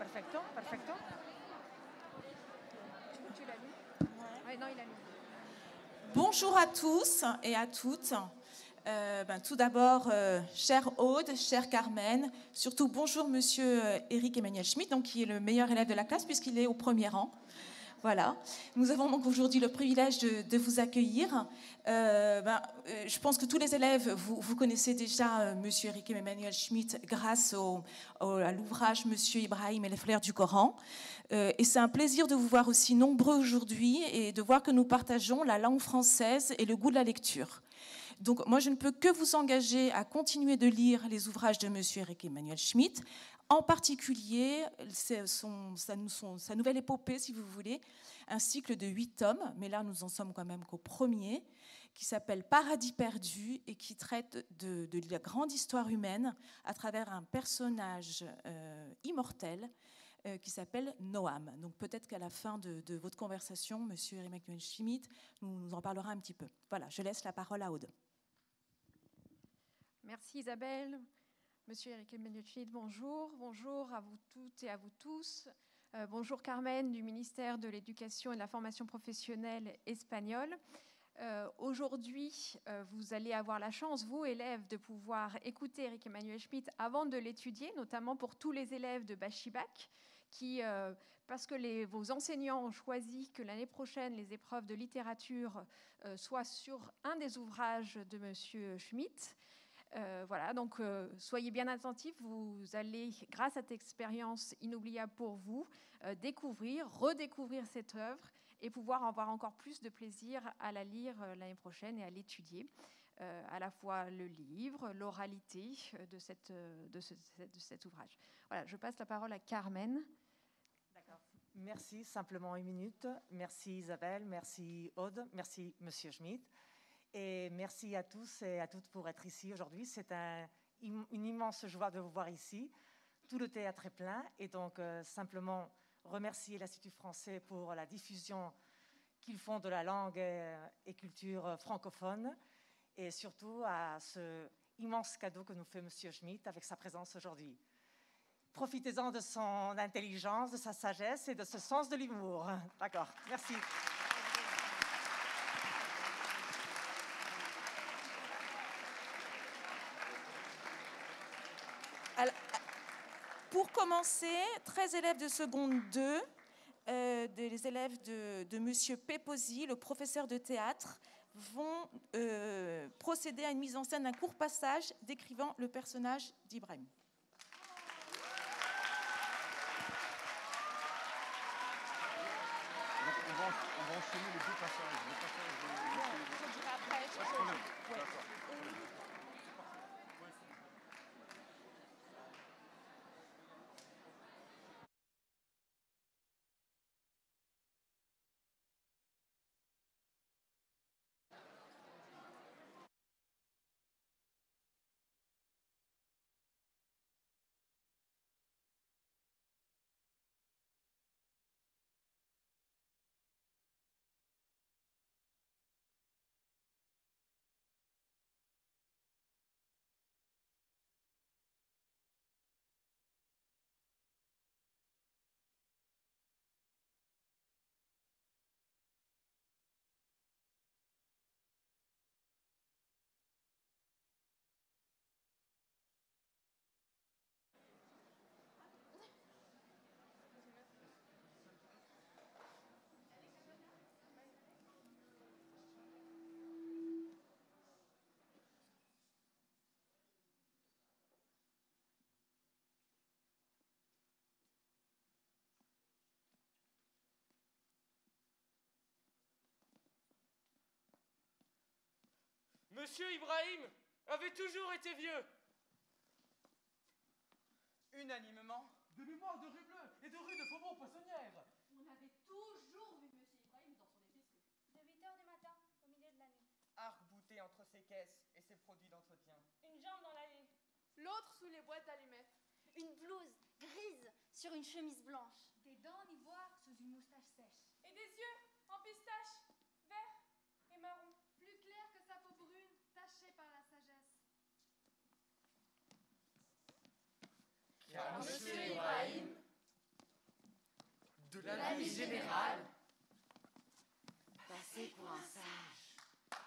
Perfecto, perfecto. Tu l'as lu? Ouais, non, il a lu. Bonjour à tous et à toutes. Tout d'abord, chère Aude, chère Carmen, surtout bonjour monsieur Éric Emmanuel Schmitt, donc, qui est le meilleur élève de la classe puisqu'il est au premier rang. Voilà. Nous avons donc aujourd'hui le privilège de vous accueillir. Je pense que tous les élèves, vous connaissez déjà monsieur Éric Emmanuel Schmitt grâce à l'ouvrage Monsieur Ibrahim et les fleurs du Coran. Et c'est un plaisir de vous voir aussi nombreux aujourd'hui et de voir que nous partageons la langue française et le goût de la lecture. Donc moi, je ne peux que vous engager à continuer de lire les ouvrages de monsieur Éric Emmanuel Schmitt, en particulier sa nouvelle épopée, si vous voulez, un cycle de 8 tomes, mais là nous en sommes quand même qu'au premier, qui s'appelle Paradis perdu et qui traite de la grande histoire humaine à travers un personnage immortel qui s'appelle Noam. Donc peut-être qu'à la fin de votre conversation, monsieur Éric Emmanuel Schmitt nous en parlera un petit peu. Voilà, je laisse la parole à Aude. Merci Isabelle. Monsieur Éric Emmanuel Schmitt, bonjour. Bonjour à vous toutes et à vous tous. Bonjour Carmen du ministère de l'Éducation et de la Formation professionnelle espagnole. Aujourd'hui, vous allez avoir la chance, vous élèves, de pouvoir écouter Éric Emmanuel Schmitt avant de l'étudier, notamment pour tous les élèves de Bachibac, qui, parce que vos enseignants ont choisi que l'année prochaine, les épreuves de littérature soient sur un des ouvrages de monsieur Schmitt. Voilà, donc soyez bien attentifs, vous allez, grâce à cette expérience inoubliable pour vous, découvrir, redécouvrir cette œuvre et pouvoir avoir encore plus de plaisir à la lire l'année prochaine et à l'étudier. À la fois le livre, l'oralité de cet ouvrage. Voilà, je passe la parole à Carmen. D'accord. Merci, simplement une minute. Merci Isabelle, merci Aude, merci monsieur Schmitt. Et merci à tous et à toutes pour être ici aujourd'hui. C'est une immense joie de vous voir ici. Tout le théâtre est plein et donc simplement remercier l'Institut français pour la diffusion qu'ils font de la langue et culture francophone et surtout à ce immense cadeau que nous fait monsieur Schmitt avec sa présence aujourd'hui. Profitez-en de son intelligence, de sa sagesse et de ce sens de l'humour. D'accord, merci. Alors, pour commencer, 13 élèves de seconde 2, des élèves de monsieur Pepposi, le professeur de théâtre, vont procéder à une mise en scène d'un court passage décrivant le personnage d'Ibrahim. On va enchaîner les deux passages. Le passage de... Je dirai après. Ouais. Monsieur Ibrahim avait toujours été vieux. Unanimement. De mémoire de rue Bleue et de rue de Faubourg Poissonnière. On avait toujours vu monsieur Ibrahim dans son épicerie. De 8 h du matin, au milieu de la nuit. Arc-bouté entre ses caisses et ses produits d'entretien. Une jambe dans l'allée. L'autre sous les boîtes d'allumettes. Une blouse grise sur une chemise blanche. Des dents en ivoire sous une moustache sèche. Et des yeux en pistache, vert et marron. Plus clair que sa peau brune, tachée par la sagesse. Car monsieur Ibrahim l'avis général. Passez pour un sage.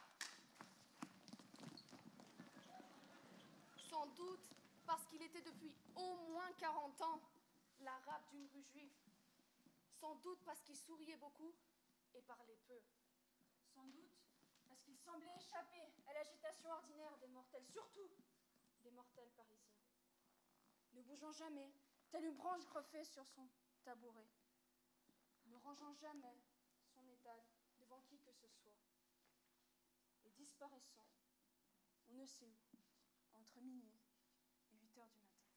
Sans doute parce qu'il était depuis au moins 40 ans l'arabe d'une rue juive. Sans doute parce qu'il souriait beaucoup et parlait peu. Sans doute parce qu'il semblait échapper à l'agitation ordinaire des mortels, surtout des mortels parisiens. Ne bougeant jamais, telle une branche greffée sur son tabouret. Ne rangeant jamais son étal devant qui que ce soit. Et disparaissant, on ne sait où, entre minuit et 8 heures du matin.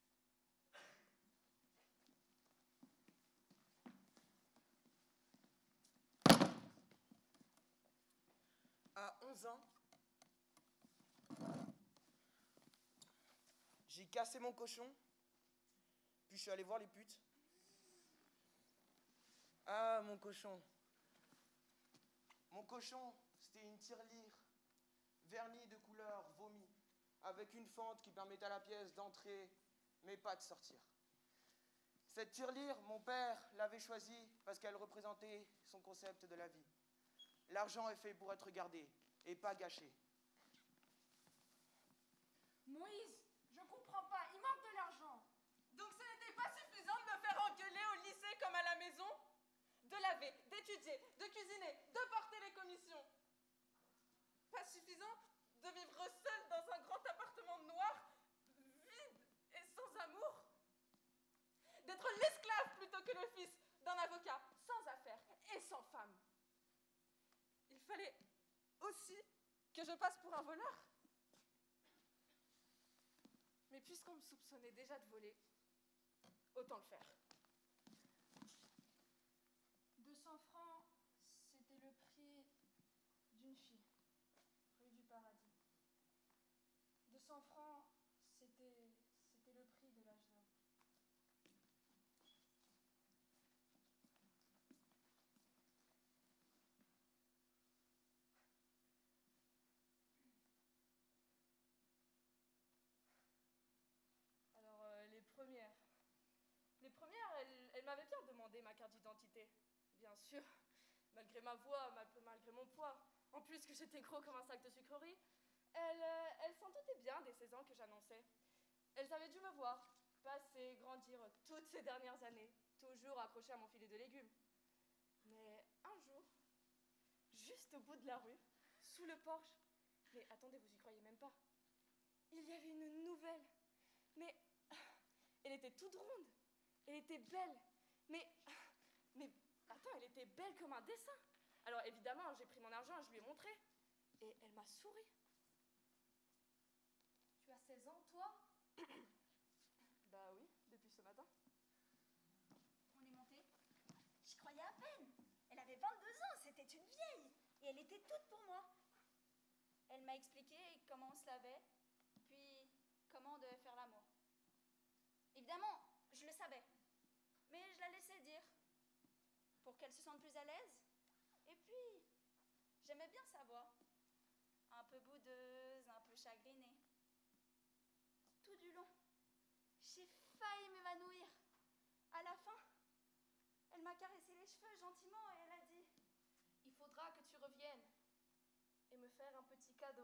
À 11 ans, j'ai cassé mon cochon, puis je suis allé voir les putes. Ah, mon cochon. Mon cochon, c'était une tirelire, vernie de couleur vomi, avec une fente qui permettait à la pièce d'entrer, mais pas de sortir. Cette tirelire, mon père l'avait choisie parce qu'elle représentait son concept de la vie. L'argent est fait pour être gardé et pas gâché. Moïse, je comprends pas, il manque de l'argent. Donc ce n'était pas suffisant de me faire engueuler au lycée comme à la maison? De laver, d'étudier, de cuisiner, de porter les commissions. Pas suffisant de vivre seul dans un grand appartement noir, vide et sans amour? D'être l'esclave plutôt que le fils d'un avocat sans affaires et sans femme? Il fallait aussi que je passe pour un voleur? Mais puisqu'on me soupçonnait déjà de voler, autant le faire. 200 francs, c'était le prix d'une fille, rue du Paradis. 200 francs, c'était le prix de l'âge d'homme. Alors, les premières, elles m'avaient bien demandé ma carte d'identité. Bien sûr, malgré ma voix, malgré mon poids. En plus que j'étais gros comme un sac de sucreries, elles s'en doutaient bien des 16 ans que j'annonçais. Elles avaient dû me voir passer, grandir toutes ces dernières années, toujours accrochée à mon filet de légumes. Mais un jour, juste au bout de la rue, sous le porche, mais attendez, vous y croyez même pas, il y avait une nouvelle. Mais elle était toute ronde, elle était belle, mais attends, elle était belle comme un dessin. Alors évidemment, j'ai pris mon argent et je lui ai montré, et elle m'a souri. Tu as 16 ans, toi? Bah oui, depuis ce matin. On est monté. J'y croyais à peine. Elle avait 22 ans, c'était une vieille. Et elle était toute pour moi. Elle m'a expliqué comment on se lavait, puis comment on devait faire l'amour. Évidemment, je le savais. Mais je la laissais dire. Pour qu'elle se sente plus à l'aise. Et puis, j'aimais bien sa voix. Un peu boudeuse, un peu chagrinée. Tout du long, j'ai failli m'évanouir. À la fin, elle m'a caressé les cheveux gentiment et elle a dit « Il faudra que tu reviennes et me faire un petit cadeau. »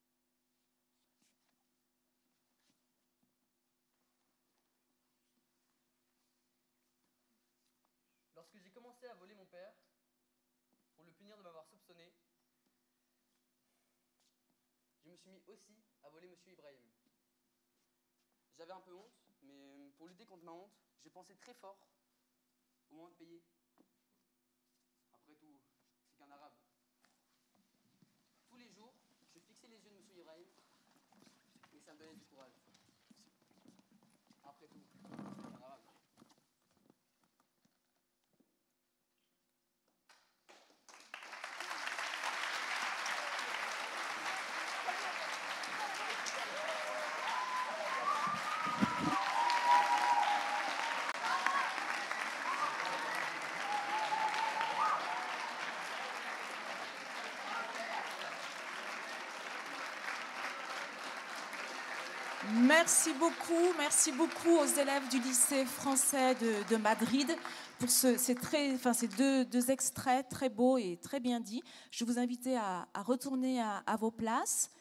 Lorsque j'ai commencé à voler mon père, pour le punir de m'avoir soupçonné, je me suis mis aussi à voler Monsieur Ibrahim. J'avais un peu honte, mais pour lutter contre ma honte, j'ai pensé très fort au moment de payer. Après tout, c'est qu'un arabe. Tous les jours, je fixais les yeux de Monsieur Ibrahim et ça me donnait du courage. Après tout, c'est qu'un arabe. Merci beaucoup aux élèves du lycée français de Madrid pour ces deux extraits très beaux et très bien dits. Je vous invite à retourner à vos places.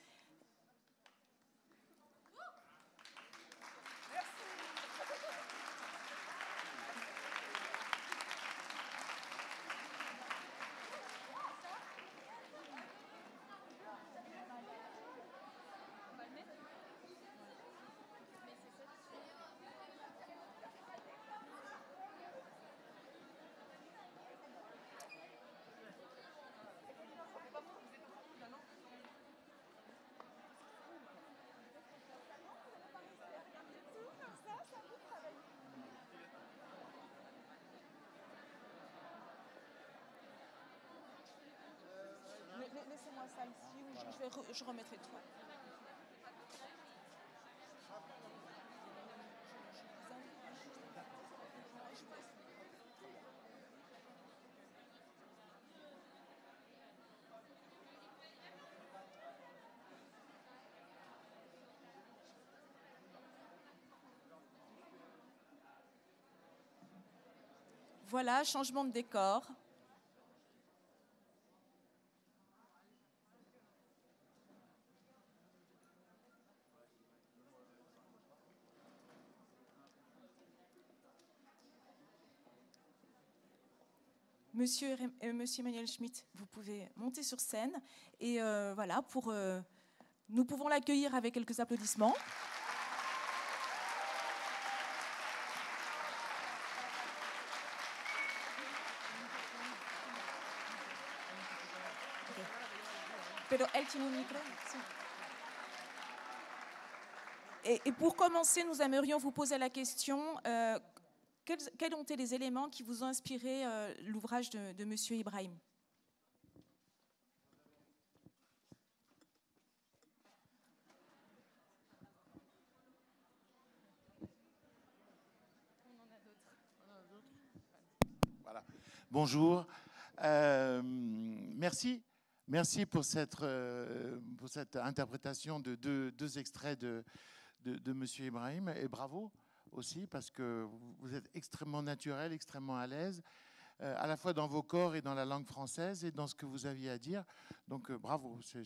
Laissez-moi ça ici, je remettrai tout. Voilà, changement de décor. Monsieur Emmanuel Schmitt, vous pouvez monter sur scène. Et voilà, nous pouvons l'accueillir avec quelques applaudissements. Pero él tiene un micro. Et pour commencer, nous aimerions vous poser la question quels ont été les éléments qui vous ont inspiré l'ouvrage de Monsieur Ibrahim? Voilà. Bonjour. Merci pour cette interprétation de deux extraits de Monsieur Ibrahim, et bravo aussi parce que vous êtes extrêmement naturel, extrêmement à l'aise, à la fois dans vos corps et dans la langue française et dans ce que vous aviez à dire. Donc bravo, je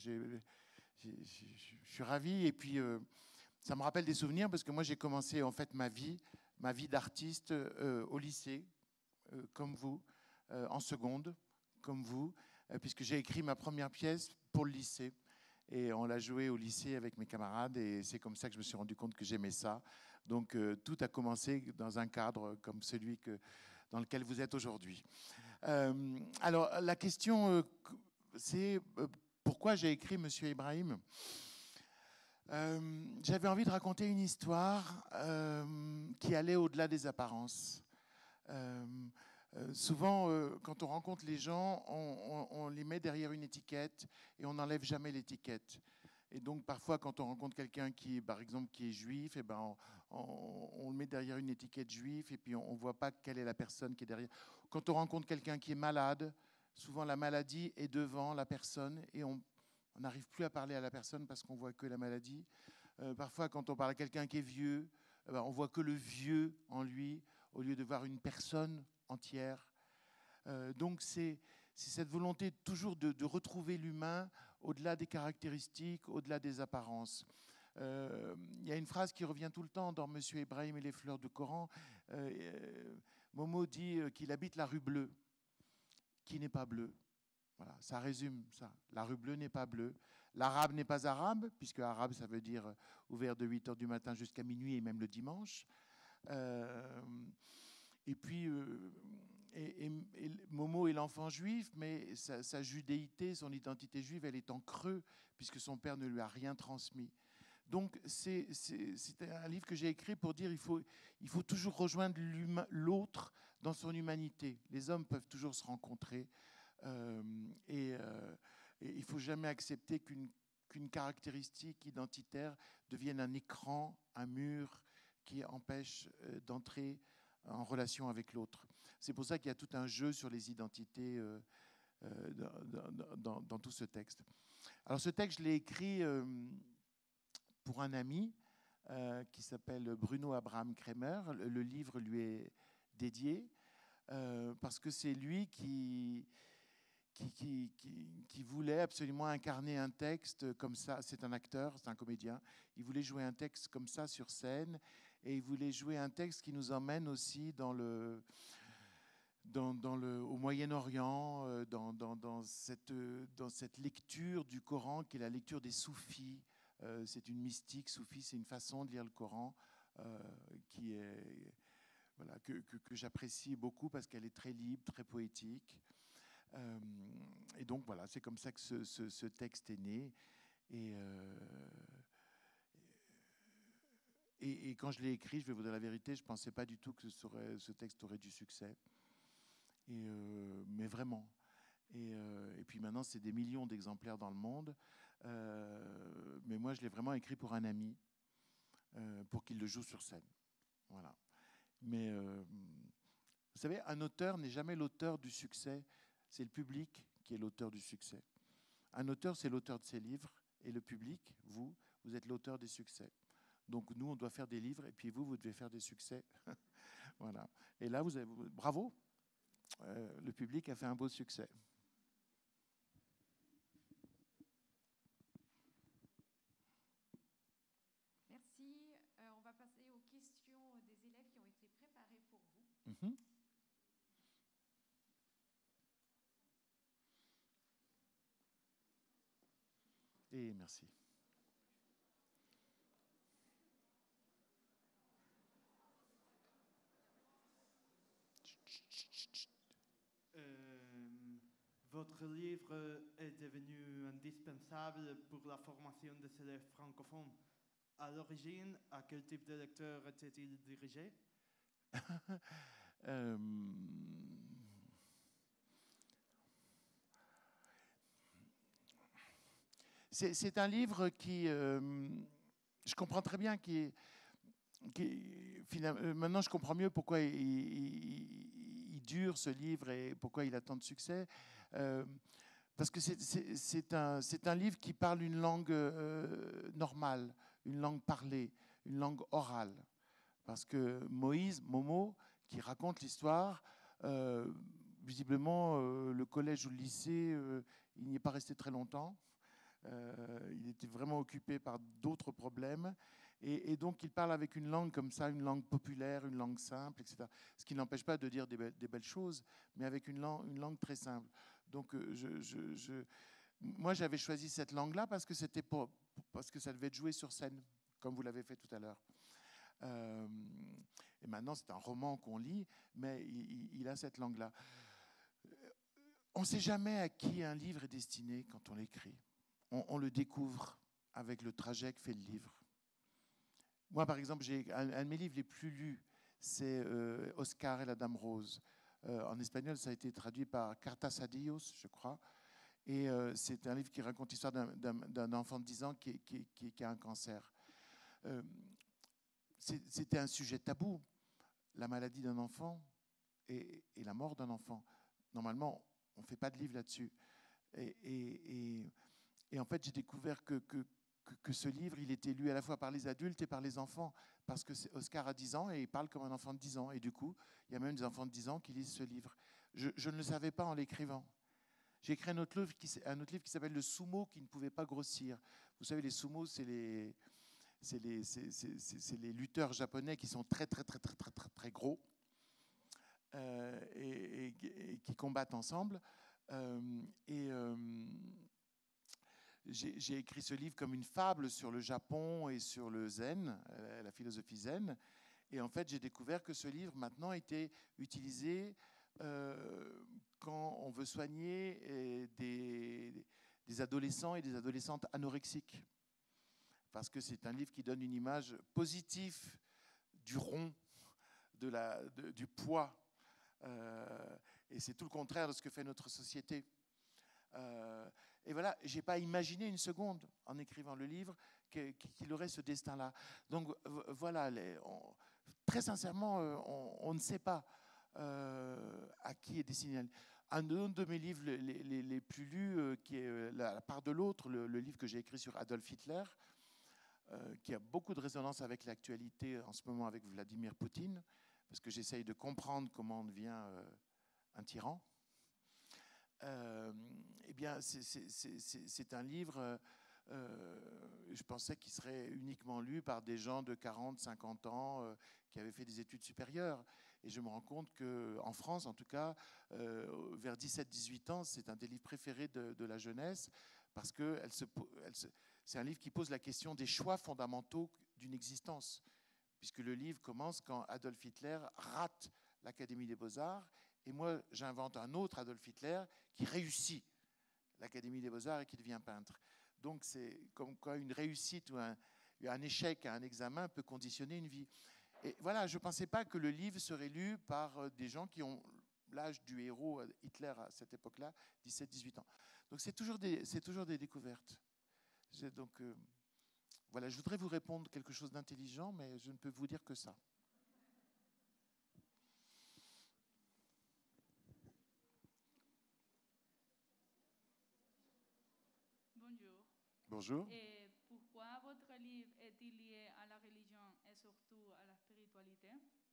suis ravi. Et puis ça me rappelle des souvenirs parce que moi j'ai commencé en fait ma vie d'artiste au lycée, comme vous, en seconde, comme vous, puisque j'ai écrit ma première pièce pour le lycée. Et on l'a joué au lycée avec mes camarades et c'est comme ça que je me suis rendu compte que j'aimais ça. Donc tout a commencé dans un cadre comme celui dans lequel vous êtes aujourd'hui. Alors la question, c'est pourquoi j'ai écrit Monsieur Ibrahim. J'avais envie de raconter une histoire qui allait au-delà des apparences. Souvent, quand on rencontre les gens, on les met derrière une étiquette et on n'enlève jamais l'étiquette. Et donc, parfois, quand on rencontre quelqu'un qui, par exemple, qui est juif, et ben, on le met derrière une étiquette juif et puis on ne voit pas quelle est la personne qui est derrière. Quand on rencontre quelqu'un qui est malade, souvent la maladie est devant la personne et on n'arrive plus à parler à la personne parce qu'on voit que la maladie. Parfois, quand on parle à quelqu'un qui est vieux, eh ben, on voit que le vieux en lui, au lieu de voir une personne entière. Donc c'est cette volonté toujours de retrouver l'humain au-delà des caractéristiques, au-delà des apparences. Il y a une phrase qui revient tout le temps dans Monsieur Ibrahim et les fleurs du Coran. Momo dit qu'il habite la rue bleue, qui n'est pas bleue. Voilà, ça résume ça. La rue bleue n'est pas bleue. L'arabe n'est pas arabe, puisque arabe, ça veut dire ouvert de 8h du matin jusqu'à minuit et même le dimanche. Et puis, Momo est l'enfant juif, mais sa judéité, son identité juive, elle est en creux, puisque son père ne lui a rien transmis. Donc, c'est un livre que j'ai écrit pour dire il faut toujours rejoindre l'autre dans son humanité. Les hommes peuvent toujours se rencontrer et il ne faut jamais accepter qu'une caractéristique identitaire devienne un écran, un mur qui empêche d'entrer en relation avec l'autre. C'est pour ça qu'il y a tout un jeu sur les identités dans tout ce texte. Alors ce texte, je l'ai écrit pour un ami qui s'appelle Bruno Abraham Kremer. Le livre lui est dédié parce que c'est lui qui voulait absolument incarner un texte comme ça. C'est un acteur, c'est un comédien. Il voulait jouer un texte comme ça sur scène et il voulait jouer un texte qui nous emmène aussi au Moyen-Orient, dans cette lecture du Coran qui est la lecture des soufis. C'est une mystique soufie, c'est une façon de lire le Coran qui est, voilà, que j'apprécie beaucoup parce qu'elle est très libre, très poétique. Et donc voilà, c'est comme ça que ce texte est né. Et quand je l'ai écrit, je vais vous dire la vérité, je ne pensais pas du tout que ce texte aurait du succès. Mais vraiment. Et puis maintenant, c'est des millions d'exemplaires dans le monde. Mais moi, je l'ai vraiment écrit pour un ami, pour qu'il le joue sur scène. Voilà. Mais vous savez, un auteur n'est jamais l'auteur du succès. C'est le public qui est l'auteur du succès. Un auteur, c'est l'auteur de ses livres. Et le public, vous êtes l'auteur des succès. Donc nous, on doit faire des livres. Et puis vous devez faire des succès. Voilà. Et là, bravo. Le public a fait un beau succès. Merci. On va passer aux questions des élèves qui ont été préparées pour vous. Et merci. Votre livre est devenu indispensable pour la formation des élèves francophones. À l'origine, à quel type de lecteur était-il dirigé? C'est un livre qui, je comprends très bien, maintenant je comprends mieux pourquoi il dure ce livre et pourquoi il a tant de succès. Parce que c'est un livre qui parle une langue normale, une langue parlée, une langue orale. Parce que Momo, qui raconte l'histoire, visiblement, le collège ou le lycée, il n'y est pas resté très longtemps. Il était vraiment occupé par d'autres problèmes. Et donc, il parle avec une langue comme ça, une langue populaire, une langue simple, etc. Ce qui n'empêche pas de dire des belles choses, mais avec une langue très simple. Donc, moi, j'avais choisi cette langue-là parce que ça devait être joué sur scène, comme vous l'avez fait tout à l'heure. Et maintenant, c'est un roman qu'on lit, mais il a cette langue-là. On ne sait jamais à qui un livre est destiné quand on l'écrit. On le découvre avec le trajet que fait le livre. Moi, par exemple, un de mes livres les plus lus, c'est Oscar et la Dame Rose. En espagnol, ça a été traduit par Cartas a Dios, je crois. Et c'est un livre qui raconte l'histoire d'un enfant de 10 ans qui a un cancer. C'était un sujet tabou, la maladie d'un enfant et la mort d'un enfant. Normalement, on ne fait pas de livre là-dessus. Et en fait, j'ai découvert que ce livre, il était lu à la fois par les adultes et par les enfants, parce que Oscar a 10 ans et il parle comme un enfant de 10 ans. Et du coup, il y a même des enfants de 10 ans qui lisent ce livre. Je ne le savais pas en l'écrivant. J'ai écrit un autre livre qui s'appelle Le sumo qui ne pouvait pas grossir. Vous savez, les sumos, c'est les lutteurs japonais qui sont très, très, très, très, très, très, très gros et qui combattent ensemble. J'ai écrit ce livre comme une fable sur le Japon et sur le zen, la philosophie zen. Et en fait, j'ai découvert que ce livre, maintenant, était utilisé quand on veut soigner des adolescents et des adolescentes anorexiques. Parce que c'est un livre qui donne une image positive du rond, du poids. Et c'est tout le contraire de ce que fait notre société. Et voilà, je n'ai pas imaginé une seconde en écrivant le livre qu'il aurait ce destin-là. Donc voilà, très sincèrement, on ne sait pas à qui est destiné. Un de mes livres les plus lus, qui est La part de l'autre, le livre que j'ai écrit sur Adolf Hitler, qui a beaucoup de résonance avec l'actualité en ce moment avec Vladimir Poutine, parce que j'essaye de comprendre comment on devient un tyran. Eh bien, c'est un livre, je pensais qu'il serait uniquement lu par des gens de 40, 50 ans qui avaient fait des études supérieures. Et je me rends compte qu'en France, en tout cas, vers 17-18 ans, c'est un des livres préférés de la jeunesse, parce que c'est un livre qui pose la question des choix fondamentaux d'une existence, puisque le livre commence quand Adolf Hitler rate l'Académie des Beaux-Arts, et moi, j'invente un autre Adolf Hitler qui réussit l'Académie des Beaux-Arts et qui devient peintre. Donc, c'est comme quoi une réussite ou un échec à un examen peut conditionner une vie. Et voilà, je ne pensais pas que le livre serait lu par des gens qui ont l'âge du héros Hitler à cette époque-là, 17-18 ans. Donc, c'est toujours des découvertes. Donc, voilà, je voudrais vous répondre quelque chose d'intelligent, mais je ne peux vous dire que ça. Bonjour. Bonjour. Et pourquoi votre livre est-il lié à la religion et surtout à la spiritualité?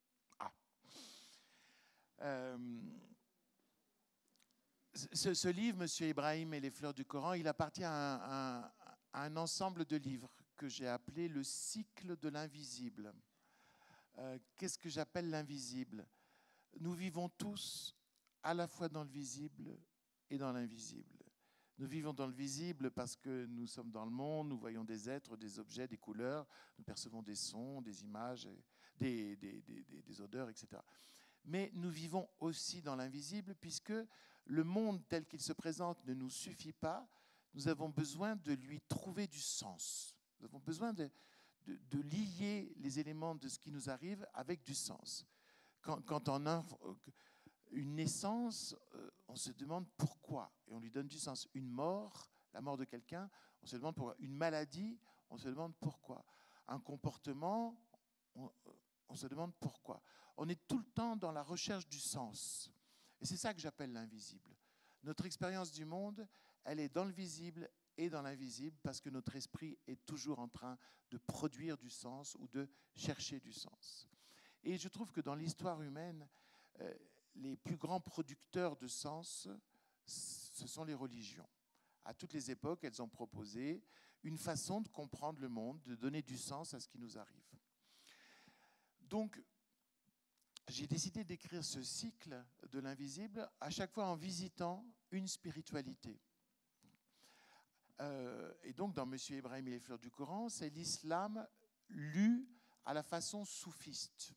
Ce livre, Monsieur Ibrahim et les fleurs du Coran, il appartient à un ensemble de livres que j'ai appelé le cycle de l'invisible. Qu'est-ce que j'appelle l'invisible? Nous vivons tous à la fois dans le visible et dans l'invisible. Nous vivons dans le visible parce que nous sommes dans le monde, nous voyons des êtres, des objets, des couleurs, nous percevons des sons, des images, des odeurs, etc. Mais nous vivons aussi dans l'invisible puisque le monde tel qu'il se présente ne nous suffit pas. Nous avons besoin de lui trouver du sens. Nous avons besoin de lier les éléments de ce qui nous arrive avec du sens. Quand on a une naissance, on se demande pourquoi et on lui donne du sens. Une mort, la mort de quelqu'un, on se demande pourquoi. Une maladie, on se demande pourquoi. Un comportement, on se demande pourquoi. On est tout le temps dans la recherche du sens. Et c'est ça que j'appelle l'invisible. Notre expérience du monde, elle est dans le visible et dans l'invisible parce que notre esprit est toujours en train de produire du sens ou de chercher du sens. Et je trouve que dans l'histoire humaine, les plus grands producteurs de sens, ce sont les religions. À toutes les époques, elles ont proposé une façon de comprendre le monde, de donner du sens à ce qui nous arrive. Donc, j'ai décidé d'écrire ce cycle de l'invisible à chaque fois en visitant une spiritualité. Et donc, dans Monsieur Ibrahim et les fleurs du Coran, c'est l'islam lu à la façon soufiste.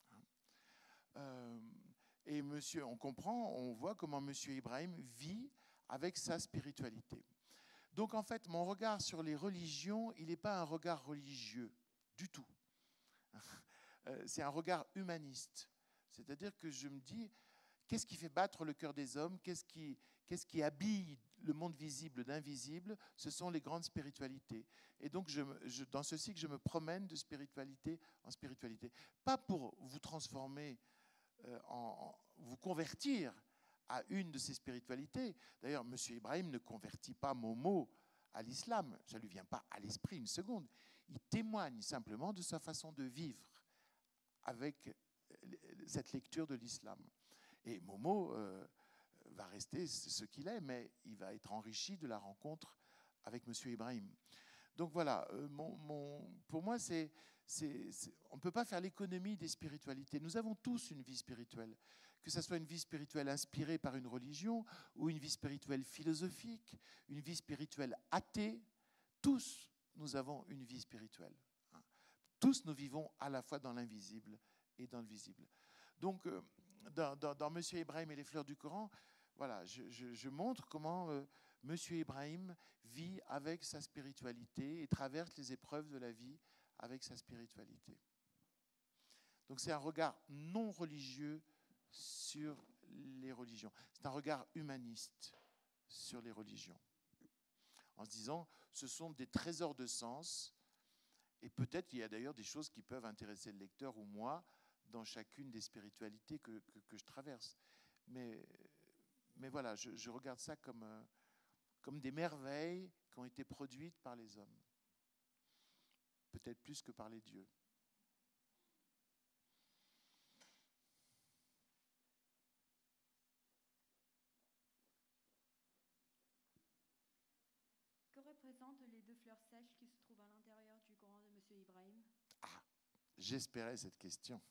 Et on comprend, on voit comment Monsieur Ibrahim vit avec sa spiritualité. Donc, en fait, mon regard sur les religions, il n'est pas un regard religieux du tout. C'est un regard humaniste. C'est-à-dire que je me dis, qu'est-ce qui fait battre le cœur des hommes? Qu'est-ce qui habille le monde visible d'invisible? Ce sont les grandes spiritualités. Et donc, dans ce cycle, je me promène de spiritualité en spiritualité. Pas pour vous transformer, vous convertir à une de ces spiritualités. D'ailleurs, M. Ibrahim ne convertit pas Momo à l'islam. Ça ne lui vient pas à l'esprit une seconde. Il témoigne simplement de sa façon de vivre avec cette lecture de l'islam. Et Momo va rester ce qu'il est, mais il va être enrichi de la rencontre avec M. Ibrahim. Donc voilà, pour moi, on ne peut pas faire l'économie des spiritualités. Nous avons tous une vie spirituelle, que ce soit une vie spirituelle inspirée par une religion ou une vie spirituelle philosophique, une vie spirituelle athée. Tous, nous avons une vie spirituelle. Tous, nous vivons à la fois dans l'invisible et dans le visible. Donc, dans Monsieur Ibrahim et les fleurs du Coran, voilà, je montre comment Monsieur Ibrahim vit avec sa spiritualité et traverse les épreuves de la vie avec sa spiritualité. Donc, c'est un regard non religieux sur les religions. C'est un regard humaniste sur les religions. En se disant, ce sont des trésors de sens. Et peut-être il y a d'ailleurs des choses qui peuvent intéresser le lecteur ou moi dans chacune des spiritualités que je traverse. Mais voilà, je regarde ça comme des merveilles qui ont été produites par les hommes. peut-être plus que parler Dieu. Que représentent les deux fleurs sèches qui se trouvent à l'intérieur du Coran de M. Ibrahim? Ah, j'espérais cette question.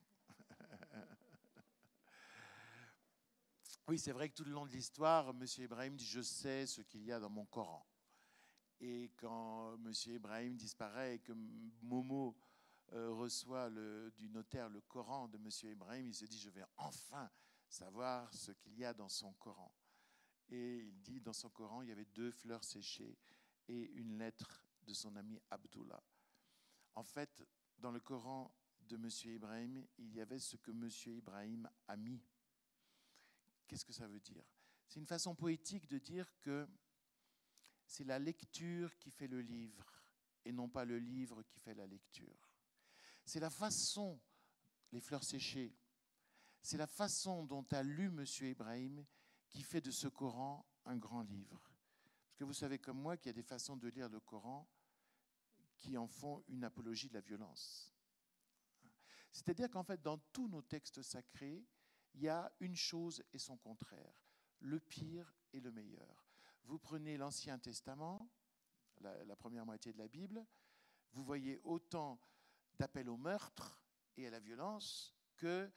Oui, c'est vrai que tout le long de l'histoire, M. Ibrahim dit « Je sais ce qu'il y a dans mon Coran ». Et quand M. Ibrahim disparaît et que Momo reçoit du notaire le Coran de M. Ibrahim, il se dit « Je vais enfin savoir ce qu'il y a dans son Coran ». Et il dit dans son Coran, il y avait 2 fleurs séchées et une lettre de son ami Abdullah. En fait, dans le Coran de M. Ibrahim, il y avait ce que M. Ibrahim a mis. Qu'est-ce que ça veut dire? C'est une façon poétique de dire que c'est la lecture qui fait le livre et non pas le livre qui fait la lecture. C'est la façon, les fleurs séchées, c'est la façon dont a lu M. Ibrahim qui fait de ce Coran un grand livre. Parce que vous savez comme moi qu'il y a des façons de lire le Coran qui en font une apologie de la violence. C'est-à-dire qu'en fait, dans tous nos textes sacrés, il y a une chose et son contraire, le pire et le meilleur. Vous prenez l'Ancien Testament, la première moitié de la Bible, vous voyez autant d'appels au meurtre et à la violence que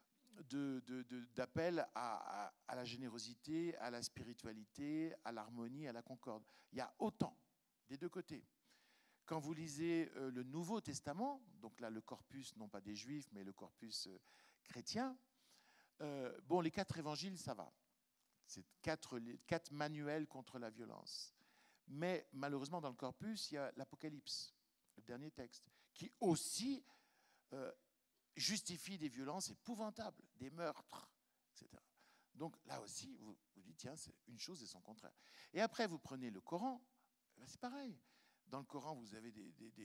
d'appels à la générosité, à la spiritualité, à l'harmonie, à la concorde. Il y a autant des deux côtés. Quand vous lisez le Nouveau Testament, donc là le corpus, non pas des Juifs, mais le corpus chrétien, bon, les 4 évangiles, ça va. C'est 4 manuels contre la violence. Mais malheureusement, dans le corpus, il y a l'Apocalypse, le dernier texte, qui aussi justifie des violences épouvantables, des meurtres, etc. Donc là aussi, vous dites, tiens, c'est une chose et son contraire. Et après, vous prenez le Coran, c'est pareil. Dans le Coran, vous avez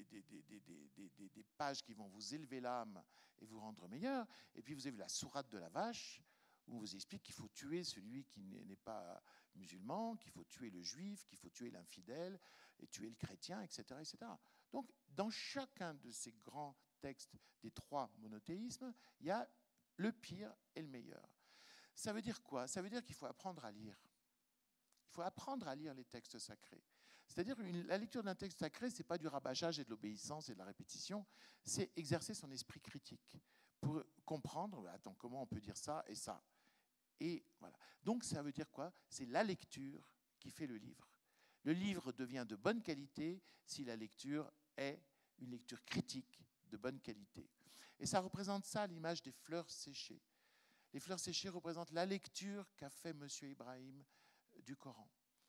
des pages qui vont vous élever l'âme et vous rendre meilleur. Et puis vous avez la sourate de la vache, où on vous explique qu'il faut tuer celui qui n'est pas musulman, qu'il faut tuer le juif, qu'il faut tuer l'infidèle, et tuer le chrétien, etc., etc. Donc, dans chacun de ces grands textes des 3 monothéismes, il y a le pire et le meilleur. Ça veut dire quoi? Ça veut dire qu'il faut apprendre à lire. Il faut apprendre à lire les textes sacrés. C'est-à-dire que la lecture d'un texte sacré, ce n'est pas du rabâchage et de l'obéissance et de la répétition, c'est exercer son esprit critique pour comprendre, attends, comment on peut dire ça et ça. Et voilà. Donc ça veut dire quoi? C'est la lecture qui fait le livre. Le livre devient de bonne qualité si la lecture est une lecture critique de bonne qualité. Et ça représente ça, l'image des fleurs séchées. Les fleurs séchées représentent la lecture qu'a fait M. Ibrahim du Coran.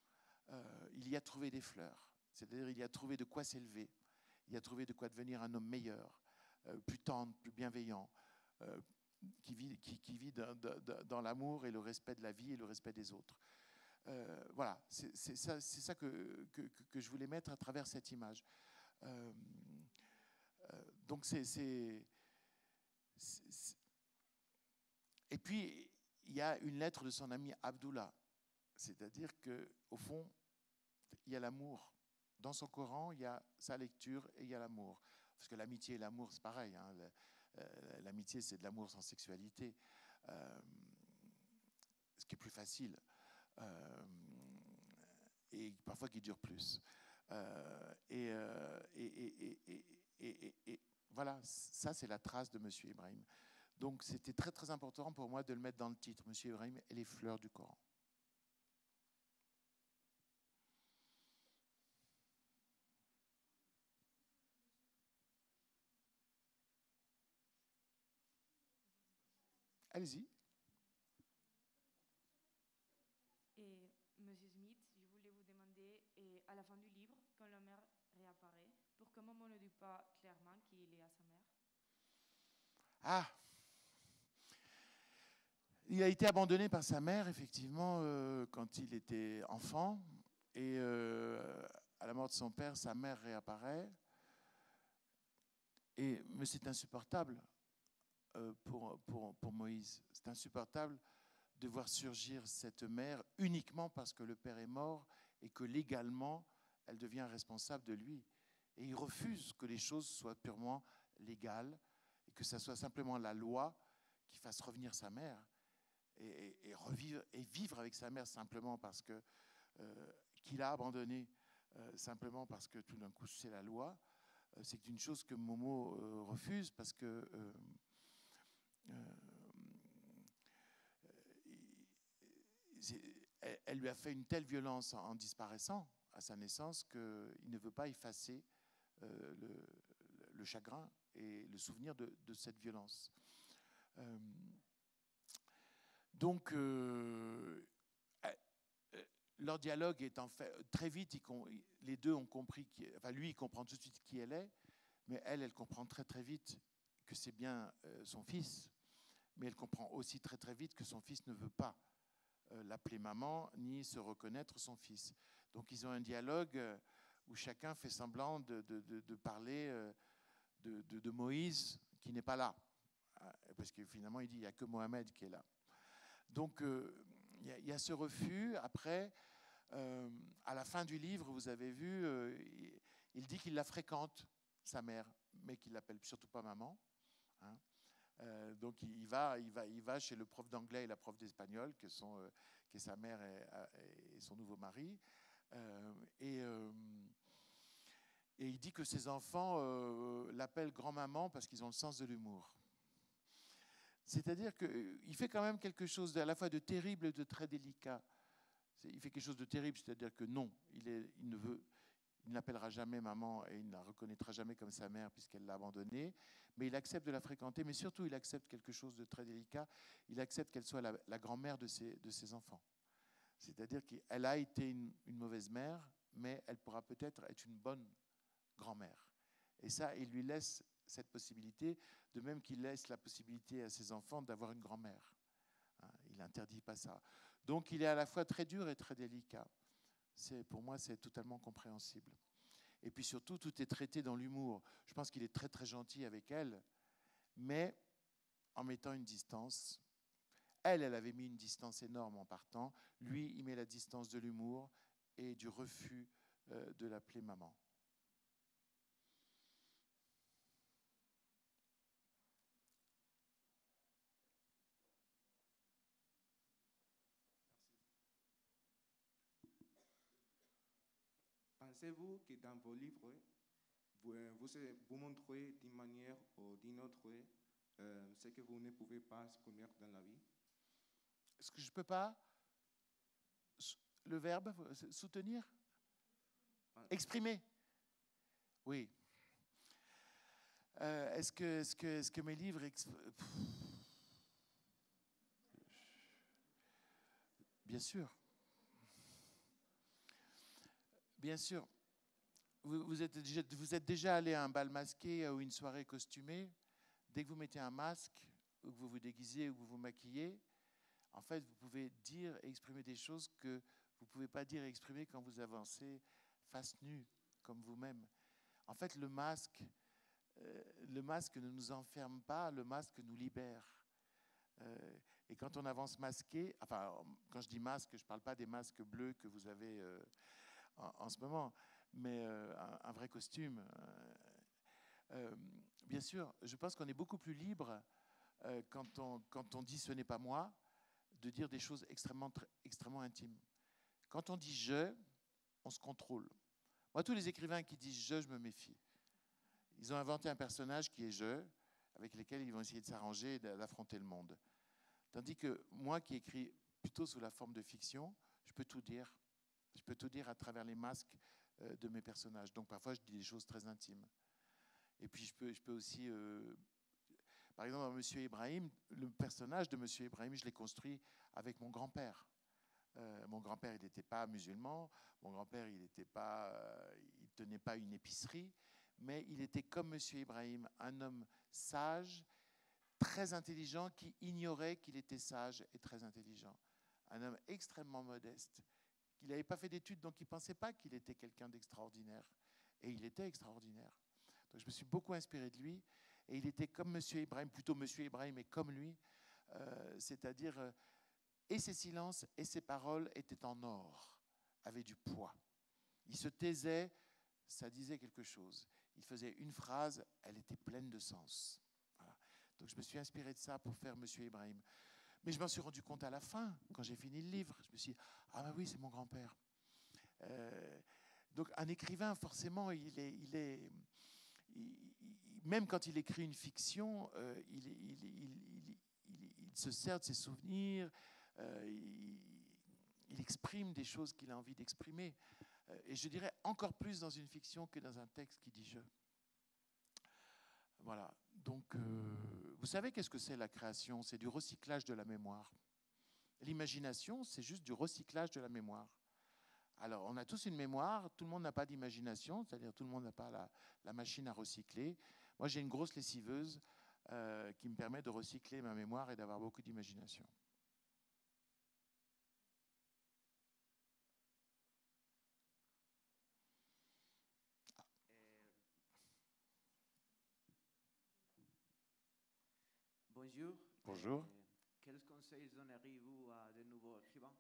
Il y a trouvé des fleurs, c'est-à-dire il y a trouvé de quoi s'élever, il y a trouvé de quoi devenir un homme meilleur, plus tendre, plus bienveillant, qui vit dans l'amour et le respect de la vie et le respect des autres. Voilà, c'est ça que je voulais mettre à travers cette image. Donc Et puis, il y a une lettre de son ami Abdullah, c'est-à-dire qu'au fond, il y a l'amour. Dans son Coran, il y a sa lecture et il y a l'amour. Parce que l'amitié et l'amour, c'est pareil. Hein. L'amitié, c'est de l'amour sans sexualité, ce qui est plus facile et parfois qui dure plus. Et voilà, ça, c'est la trace de M. Ibrahim. Donc, c'était très, très important pour moi de le mettre dans le titre, M. Ibrahim et les fleurs du Coran. Allez-y. Et M. Smith, je voulais vous demander, et à la fin du livre, quand la mère réapparaît, pour quel moment on ne dit pas clairement qu'il est à sa mère? Ah! Il a été abandonné par sa mère, effectivement, quand il était enfant. Et à la mort de son père, sa mère réapparaît. Mais c'est insupportable pour Moïse. C'est insupportable de voir surgir cette mère uniquement parce que le père est mort et que légalement, elle devient responsable de lui. Et il refuse que les choses soient purement légales et que ça soit simplement la loi qui fasse revenir sa mère et vivre avec sa mère simplement parce que qu'il a abandonné simplement parce que tout d'un coup c'est la loi. C'est une chose que Momo refuse parce que elle lui a fait une telle violence en disparaissant à sa naissance qu'il ne veut pas effacer le chagrin et le souvenir de cette violence. Donc, leur dialogue est en fait très vite, les deux ont compris, enfin lui il comprend tout de suite qui elle est, mais elle comprend très très vite que c'est bien son fils, mais elle comprend aussi très très vite que son fils ne veut pas l'appeler maman ni se reconnaître son fils. Donc ils ont un dialogue où chacun fait semblant de parler de Moïse qui n'est pas là, parce que finalement il dit il n'y a que Mohamed qui est là. Donc il y a ce refus. Après, à la fin du livre, vous avez vu, il dit qu'il la fréquente, sa mère, mais qu'il l'appelle surtout pas maman. Hein. Donc il va chez le prof d'anglais et la prof d'espagnol, qui est sa mère et son nouveau mari. Et il dit que ses enfants l'appellent grand-maman parce qu'ils ont le sens de l'humour. C'est-à-dire qu'il fait quand même quelque chose à la fois de terrible et de très délicat. Il fait quelque chose de terrible, c'est-à-dire que non, il n'appellera jamais maman et il ne la reconnaîtra jamais comme sa mère puisqu'elle l'a abandonnée, mais il accepte de la fréquenter, mais surtout il accepte quelque chose de très délicat, il accepte qu'elle soit la grand-mère de ses enfants. C'est-à-dire qu'elle a été une mauvaise mère, mais elle pourra peut-être être une bonne grand-mère. Et ça, il lui laisse cette possibilité, de même qu'il laisse la possibilité à ses enfants d'avoir une grand-mère. Il n'interdit pas ça. Donc il est à la fois très dur et très délicat. Pour moi, c'est totalement compréhensible. Et puis surtout, tout est traité dans l'humour. Je pense qu'il est très très gentil avec elle, mais en mettant une distance. Elle avait mis une distance énorme en partant. Lui, il met la distance de l'humour et du refus de l'appeler maman. Pensez-vous que dans vos livres, vous montrez d'une manière ou d'une autre ce que vous ne pouvez pas exprimer dans la vie? Est-ce que je ne peux pas, le verbe, soutenir? Exprimer? Oui. Est-ce que mes livres... Bien sûr. Bien sûr. Vous êtes déjà allé à un bal masqué ou une soirée costumée. Dès que vous mettez un masque, ou que vous vous déguisez, ou que vous vous maquillez, en fait, vous pouvez dire et exprimer des choses que vous ne pouvez pas dire et exprimer quand vous avancez face nue, comme vous-même. En fait, le masque ne nous enferme pas, le masque nous libère. Et quand on avance masqué, enfin, quand je dis masque, je ne parle pas des masques bleus que vous avez en ce moment, mais un vrai costume. Bien sûr, je pense qu'on est beaucoup plus libre quand on dit « ce n'est pas moi », de dire des choses extrêmement intimes. Quand on dit « je », on se contrôle. Moi, tous les écrivains qui disent « je me méfie. Ils ont inventé un personnage qui est « je », avec lequel ils vont essayer de s'arranger et d'affronter le monde. Tandis que moi, qui écris plutôt sous la forme de fiction, je peux tout dire. Je peux tout dire à travers les masques de mes personnages. Donc parfois, je dis des choses très intimes. Et puis je peux aussi... par exemple, dans Monsieur Ibrahim, le personnage de Monsieur Ibrahim, je l'ai construit avec mon grand-père. Mon grand-père, il n'était pas musulman. Mon grand-père, il tenait pas une épicerie. Mais il était comme Monsieur Ibrahim, un homme sage, très intelligent, qui ignorait qu'il était sage et très intelligent. Un homme extrêmement modeste. Il n'avait pas fait d'études, donc il ne pensait pas qu'il était quelqu'un d'extraordinaire. Et il était extraordinaire. Donc je me suis beaucoup inspiré de lui. Et il était comme Monsieur Ibrahim, plutôt Monsieur Ibrahim, mais comme lui. C'est-à-dire, et ses silences et ses paroles étaient en or, avaient du poids. Il se taisait ça disait quelque chose. Il faisait une phrase, elle était pleine de sens. Voilà. Donc je me suis inspiré de ça pour faire Monsieur Ibrahim. Mais je m'en suis rendu compte à la fin, quand j'ai fini le livre. Je me suis dit, ah ben oui, c'est mon grand-père. Donc un écrivain, forcément, même quand il écrit une fiction, il se sert de ses souvenirs, il exprime des choses qu'il a envie d'exprimer. Et je dirais encore plus dans une fiction que dans un texte qui dit « je ». Voilà. Donc, vous savez qu'est-ce que c'est la création? C'est du recyclage de la mémoire. L'imagination, c'est juste du recyclage de la mémoire. Alors, on a tous une mémoire, tout le monde n'a pas d'imagination, c'est-à-dire tout le monde n'a pas la machine à recycler. Moi, j'ai une grosse lessiveuse qui me permet de recycler ma mémoire et d'avoir beaucoup d'imagination. Bonjour. Bonjour. Quels conseils donneriez-vous à de nouveaux écrivains?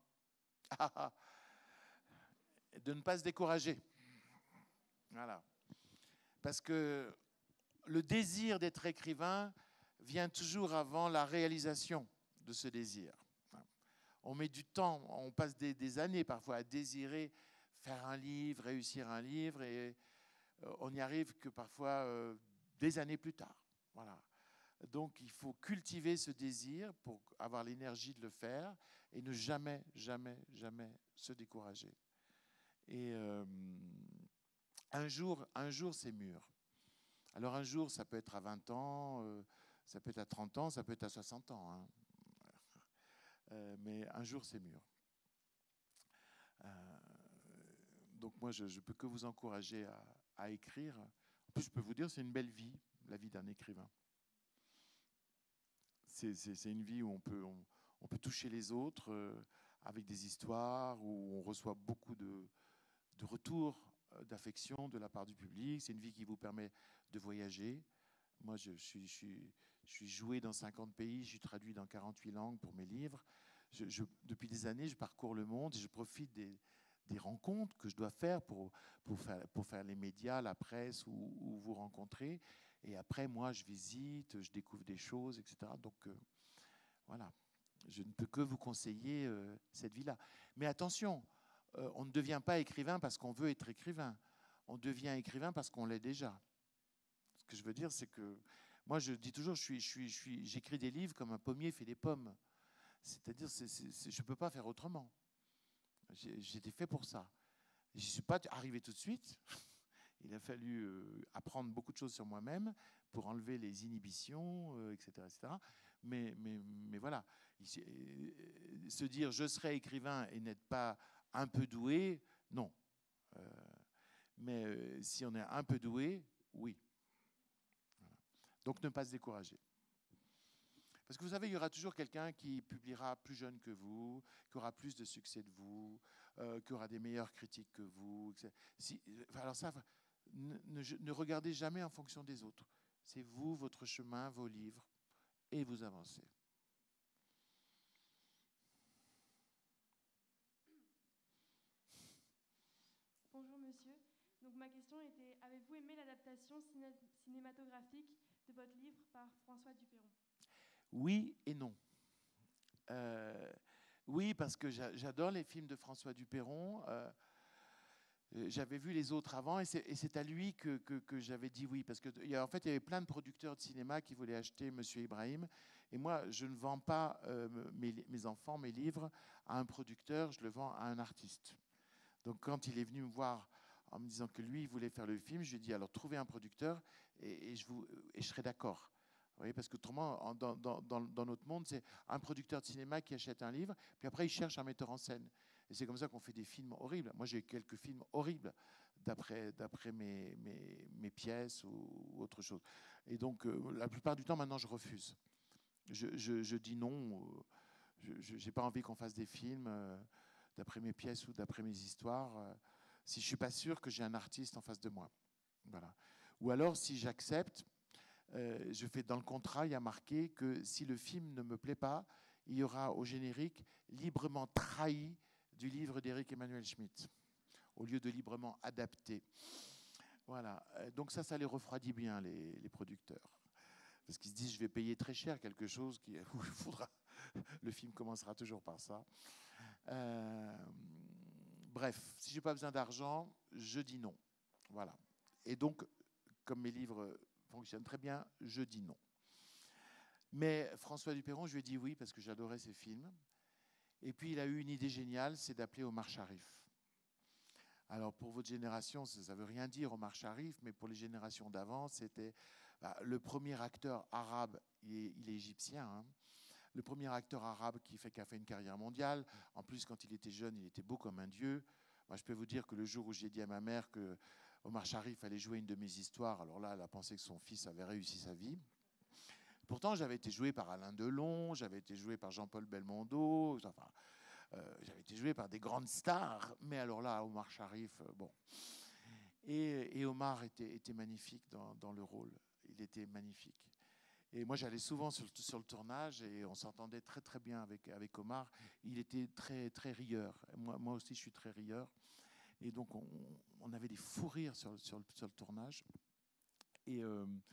De ne pas se décourager. Voilà. Parce que le désir d'être écrivain vient toujours avant la réalisation de ce désir. On met du temps, on passe des années parfois à désirer faire un livre, réussir un livre, et on n'y arrive que parfois des années plus tard. Voilà. Donc il faut cultiver ce désir pour avoir l'énergie de le faire et ne jamais, jamais, jamais se décourager. Et un jour c'est mûr. Alors un jour, ça peut être à 20 ans, ça peut être à 30 ans, ça peut être à 60 ans. Hein. Mais un jour, c'est mûr. Donc moi, je ne peux que vous encourager à écrire. En plus, je peux vous dire, c'est une belle vie, la vie d'un écrivain. C'est une vie où on peut toucher les autres avec des histoires, où on reçoit beaucoup de retours d'affection de la part du public. C'est une vie qui vous permet de voyager. Moi, je suis joué dans 50 pays, je suis traduit dans 48 langues pour mes livres. Depuis des années, je parcours le monde et je profite des rencontres que je dois faire pour faire les médias, la presse ou vous rencontrer. Et après, moi, je visite, je découvre des choses, etc. Donc, voilà. Je ne peux que vous conseiller cette vie-là. Mais attention, on ne devient pas écrivain parce qu'on veut être écrivain. On devient écrivain parce qu'on l'est déjà. Ce que je veux dire, c'est que moi, je dis toujours, j'écris des livres comme un pommier fait des pommes. C'est-à-dire, je ne peux pas faire autrement. J'ai été fait pour ça. Je ne suis pas arrivé tout de suite. Il a fallu apprendre beaucoup de choses sur moi-même pour enlever les inhibitions, etc., etc. Mais voilà, se dire je serai écrivain et n'être pas un peu doué, non. Mais si on est un peu doué, oui. Voilà. Donc ne pas se décourager. Parce que vous savez, il y aura toujours quelqu'un qui publiera plus jeune que vous, qui aura plus de succès de vous, qui aura des meilleures critiques que vous. Alors ça, ne regardez jamais en fonction des autres. C'est vous, votre chemin, vos livres, et vous avancez. Bonjour monsieur. Donc ma question était, avez-vous aimé l'adaptation cinématographique de votre livre par François Dupeyron? Oui et non. Oui, parce que j'adore les films de François Dupeyron. J'avais vu les autres avant et c'est à lui que j'avais dit oui. Parce qu'en fait, il y avait plein de producteurs de cinéma qui voulaient acheter Monsieur Ibrahim. Et moi, je ne vends pas mes enfants, mes livres, à un producteur, je le vends à un artiste. Donc quand il est venu me voir en me disant que lui, il voulait faire le film, je lui ai dit alors trouvez un producteur et je serai d'accord. Vous voyez, parce qu'autrement, dans notre monde, c'est un producteur de cinéma qui achète un livre, puis après, il cherche un metteur en scène. Et c'est comme ça qu'on fait des films horribles. Moi, j'ai quelques films horribles d'après mes pièces ou autre chose. Et donc, la plupart du temps, maintenant, je refuse. Je dis non. Je n'ai pas envie qu'on fasse des films d'après mes pièces ou d'après mes histoires si je ne suis pas sûr que j'ai un artiste en face de moi. Voilà. Ou alors, si j'accepte, je fais dans le contrat, il y a marqué que si le film ne me plaît pas, il y aura au générique librement trahi du livre d'Éric Emmanuel Schmitt, au lieu de librement adapté. Voilà. Donc ça les refroidit bien, les producteurs. Parce qu'ils se disent, je vais payer très cher quelque chose où il faudra... Le film commencera toujours par ça. Bref, si je n'ai pas besoin d'argent, je dis non. Voilà. Et donc, comme mes livres fonctionnent très bien, je dis non. Mais François Duperron, je lui ai dit oui parce que j'adorais ses films. Et puis, il a eu une idée géniale, c'est d'appeler Omar Sharif. Alors, pour votre génération, ça ne veut rien dire, Omar Sharif, mais pour les générations d'avant, c'était le premier acteur arabe, il est égyptien, hein, le premier acteur arabe qui a fait une carrière mondiale. En plus, quand il était jeune, il était beau comme un dieu. Moi, je peux vous dire que le jour où j'ai dit à ma mère que Omar Sharif allait jouer une de mes histoires, alors là, elle a pensé que son fils avait réussi sa vie. Pourtant, j'avais été joué par Alain Delon, j'avais été joué par Jean-Paul Belmondo, enfin, j'avais été joué par des grandes stars, mais alors là, Omar Sharif, bon. Et Omar était magnifique dans le rôle, il était magnifique. Et moi, j'allais souvent sur le tournage et on s'entendait très très bien avec Omar. Il était très très rieur. Moi aussi, je suis très rieur. Et donc, on avait des fous rires sur le tournage. Et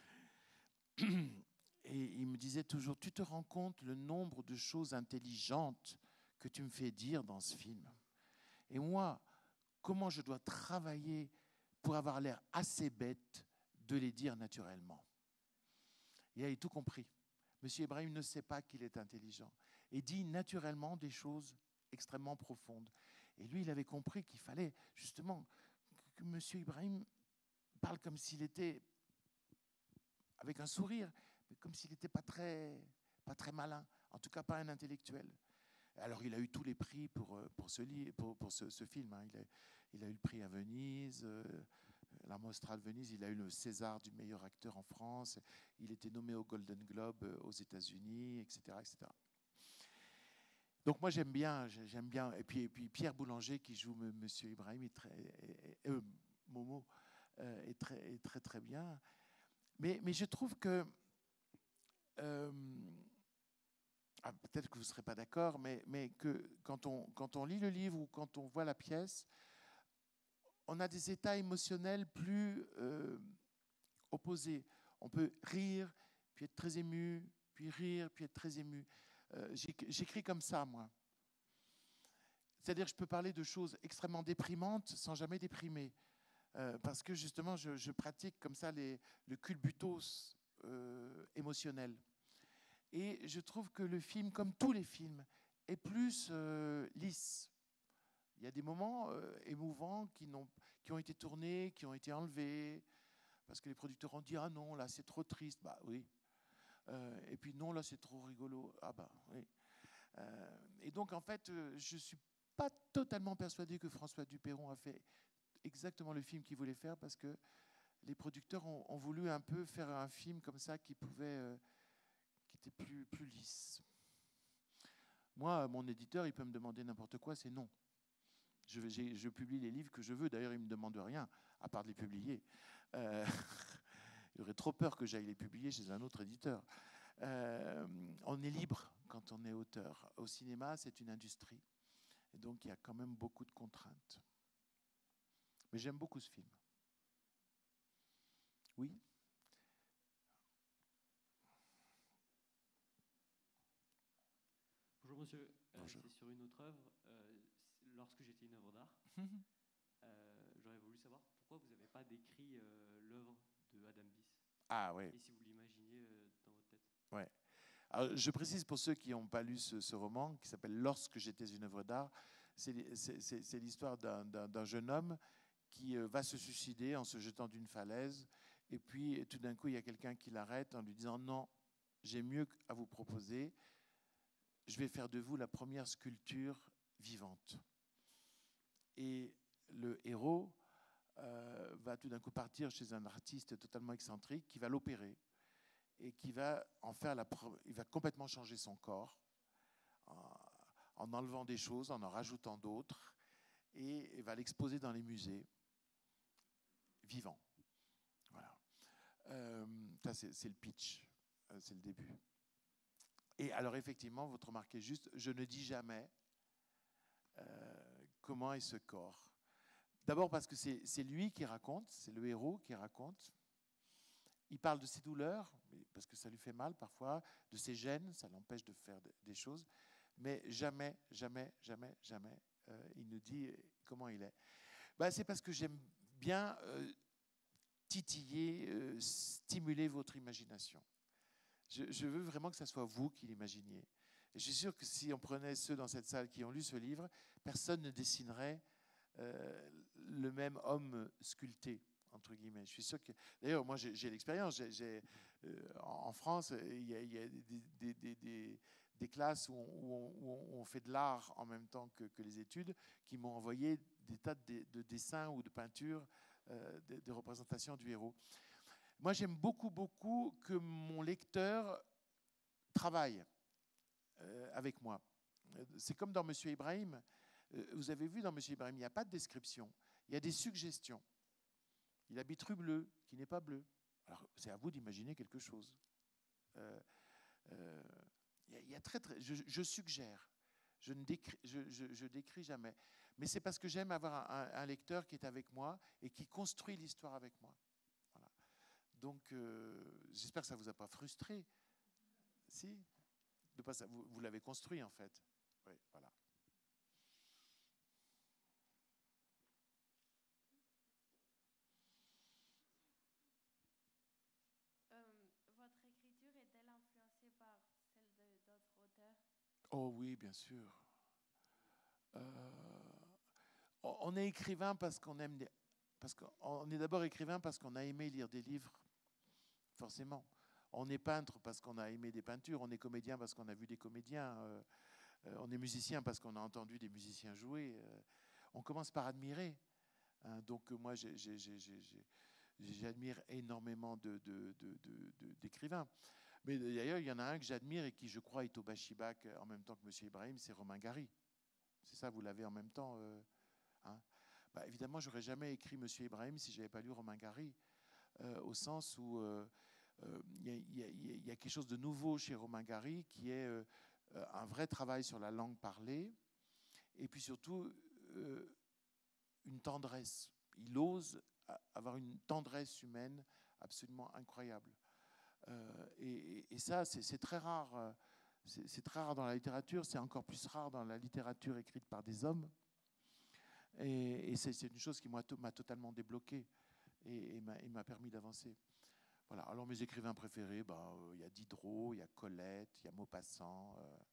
il me disait toujours, tu te rends compte le nombre de choses intelligentes que tu me fais dire dans ce film. Et moi, comment je dois travailler pour avoir l'air assez bête de les dire naturellement. Et il a tout compris. Monsieur Ibrahim ne sait pas qu'il est intelligent et dit naturellement des choses extrêmement profondes. Et lui, il avait compris qu'il fallait justement que Monsieur Ibrahim parle comme s'il était avec un sourire, mais comme s'il n'était pas très malin, en tout cas pas un intellectuel. Alors il a eu tous les prix pour ce film. Hein. Il a eu le prix à Venise, la Mostra de Venise, il a eu le César du meilleur acteur en France, il était nommé au Golden Globe aux États-Unis, etc., etc. Donc moi j'aime bien. Et puis Pierre Boulanger qui joue Monsieur Ibrahim, Momo, est très très bien. Mais je trouve que peut-être que vous ne serez pas d'accord, mais que quand on lit le livre ou quand on voit la pièce, on a des états émotionnels plus opposés. On peut rire, puis être très ému, puis rire, puis être très ému. J'écris comme ça, moi. C'est-à-dire que je peux parler de choses extrêmement déprimantes sans jamais déprimer. Parce que justement, je pratique comme ça le culbutos émotionnel. Et je trouve que le film, comme tous les films, est plus lisse. Il y a des moments émouvants qui ont été tournés, qui ont été enlevés, parce que les producteurs ont dit « Ah non, là c'est trop triste ». Bah oui. Et puis non, là c'est trop rigolo. Ah bah oui. Et donc en fait, je ne suis pas totalement persuadé que François Duperron a fait exactement le film qu'il voulait faire, parce que les producteurs ont voulu un peu faire un film comme ça qui était plus lisse. Moi, mon éditeur, il peut me demander n'importe quoi, c'est non. Je publie les livres que je veux. D'ailleurs, il ne me demande rien, à part de les publier. Il aurait trop peur que j'aille les publier chez un autre éditeur. On est libre quand on est auteur. Au cinéma, c'est une industrie. Et donc, il y a quand même beaucoup de contraintes. Mais j'aime beaucoup ce film. Oui ? Bonjour monsieur, Bonjour. c'est sur une autre œuvre. Lorsque j'étais une œuvre d'art, j'aurais voulu savoir pourquoi vous n'avez pas décrit l'œuvre de Adam Biss. Ah oui. Et si vous l'imaginiez dans votre tête. Ouais. Alors, je précise pour ceux qui n'ont pas lu ce roman, qui s'appelle « Lorsque j'étais une œuvre d'art », c'est l'histoire d'un jeune homme qui va se suicider en se jetant d'une falaise. Et puis, tout d'un coup, il y a quelqu'un qui l'arrête en lui disant « Non, j'ai mieux à vous proposer. Je vais faire de vous la première sculpture vivante. » Et le héros va tout d'un coup partir chez un artiste totalement excentrique qui va l'opérer et qui va en faire il va complètement changer son corps en enlevant des choses, en rajoutant d'autres, et il va l'exposer dans les musées vivant. Voilà. Ça, c'est le pitch, c'est le début. Et alors, effectivement, vous remarquez juste, je ne dis jamais comment est ce corps. D'abord parce que c'est lui qui raconte, c'est le héros qui raconte. Il parle de ses douleurs, parce que ça lui fait mal parfois, de ses gênes, ça l'empêche de faire des choses, mais jamais, jamais, jamais, jamais, il nous dit comment il est. C'est parce que j'aime bien titiller, stimuler votre imagination. Je veux vraiment que ce soit vous qui l'imaginiez. Et je suis sûr que si on prenait ceux dans cette salle qui ont lu ce livre, personne ne dessinerait le même homme sculpté, entre guillemets. Je suis sûr que... D'ailleurs, moi, j'ai l'expérience. En France, il y a des classes où on fait de l'art en même temps que les études, qui m'ont envoyé des tas de dessins ou de peintures, de représentations du héros. Moi, j'aime beaucoup, beaucoup que mon lecteur travaille avec moi. C'est comme dans Monsieur Ibrahim. Vous avez vu dans Monsieur Ibrahim, il n'y a pas de description, il y a des suggestions. Il habite rue Bleue, qui n'est pas bleue. Alors, c'est à vous d'imaginer quelque chose. Il y a je suggère, je décris jamais. Mais c'est parce que j'aime avoir un lecteur qui est avec moi et qui construit l'histoire avec moi. Voilà. Donc, j'espère que ça ne vous a pas frustré. Si de pas ça, vous l'avez construit, en fait. Oui, voilà. Votre écriture est-elle influencée par celle d'autres auteurs? Oh oui, bien sûr. On est écrivain parce qu'on aime... on est d'abord écrivain parce qu'on a aimé lire des livres, forcément. On est peintre parce qu'on a aimé des peintures. On est comédien parce qu'on a vu des comédiens. On est musicien parce qu'on a entendu des musiciens jouer. On commence par admirer. Donc moi, j'admire énormément d'écrivains. Mais d'ailleurs, il y en a un que j'admire et qui, je crois, est au Bachibak en même temps que M. Ibrahim, c'est Romain Gary. C'est ça, vous l'avez en même temps hein. Évidemment, je n'aurais jamais écrit M. Ibrahim si je n'avais pas lu Romain Gary, au sens où il y a quelque chose de nouveau chez Romain Gary qui est un vrai travail sur la langue parlée et puis surtout une tendresse. Il ose avoir une tendresse humaine absolument incroyable. Et ça, c'est très rare. C'est très rare dans la littérature, c'est encore plus rare dans la littérature écrite par des hommes. Et c'est une chose qui m'a totalement débloqué et m'a permis d'avancer. Voilà. Alors mes écrivains préférés, y a Diderot, il y a Colette, il y a Maupassant,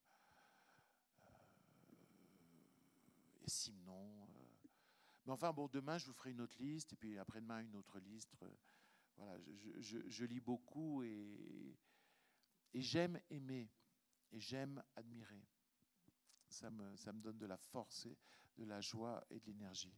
il y a Simon. Mais enfin, bon, demain, je vous ferai une autre liste, et puis après-demain, une autre liste. Voilà, je lis beaucoup et j'aime aimer et j'aime admirer. Ça me donne de la force, de la joie et de l'énergie.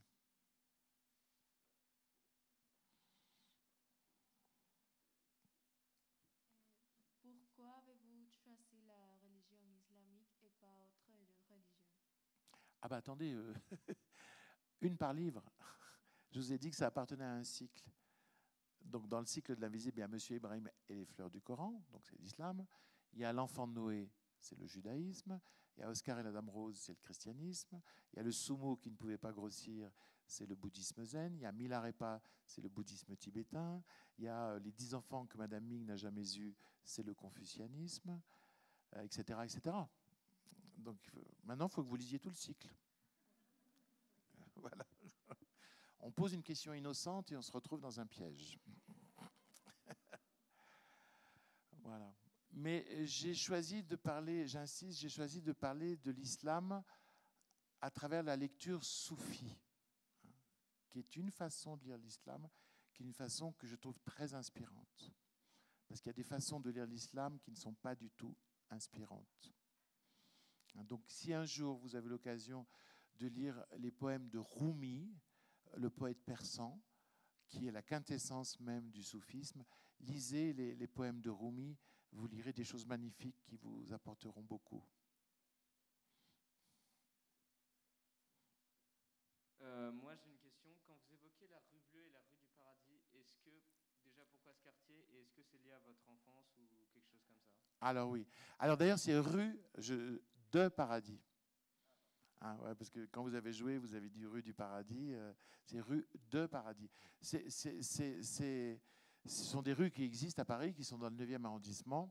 Pourquoi avez-vous choisi la religion islamique et pas autre religion? Attendez, une par livre. Je vous ai dit que ça appartenait à un cycle. Donc, dans le cycle de l'invisible, il y a Monsieur Ibrahim et les fleurs du Coran, donc c'est l'islam. Il y a l'enfant de Noé, c'est le judaïsme. Il y a Oscar et la Dame Rose, c'est le christianisme. Il y a le sumo qui ne pouvait pas grossir, c'est le bouddhisme zen. Il y a Milarepa, c'est le bouddhisme tibétain. Il y a les 10 enfants que Madame Ming n'a jamais eus, c'est le confucianisme, etc., etc. Donc, maintenant, il faut que vous lisiez tout le cycle. Voilà. On pose une question innocente et on se retrouve dans un piège. Voilà. Mais j'ai choisi de parler, j'insiste, j'ai choisi de parler de l'islam à travers la lecture soufie, qui est une façon de lire l'islam, qui est une façon que je trouve très inspirante. Parce qu'il y a des façons de lire l'islam qui ne sont pas du tout inspirantes. Donc si un jour vous avez l'occasion de lire les poèmes de Rumi, le poète persan, qui est la quintessence même du soufisme, lisez les poèmes de Rumi, vous lirez des choses magnifiques qui vous apporteront beaucoup. Moi, j'ai une question. Quand vous évoquez la rue Bleue et la rue du Paradis, est-ce que, déjà, pourquoi ce quartier? Et est-ce que c'est lié à votre enfance ou quelque chose comme ça? Alors oui. Alors d'ailleurs, c'est rue de Paradis. Hein, ouais, parce que quand vous avez joué, vous avez dit rue du Paradis, c'est rue de Paradis. Ce sont des rues qui existent à Paris, qui sont dans le 9e arrondissement.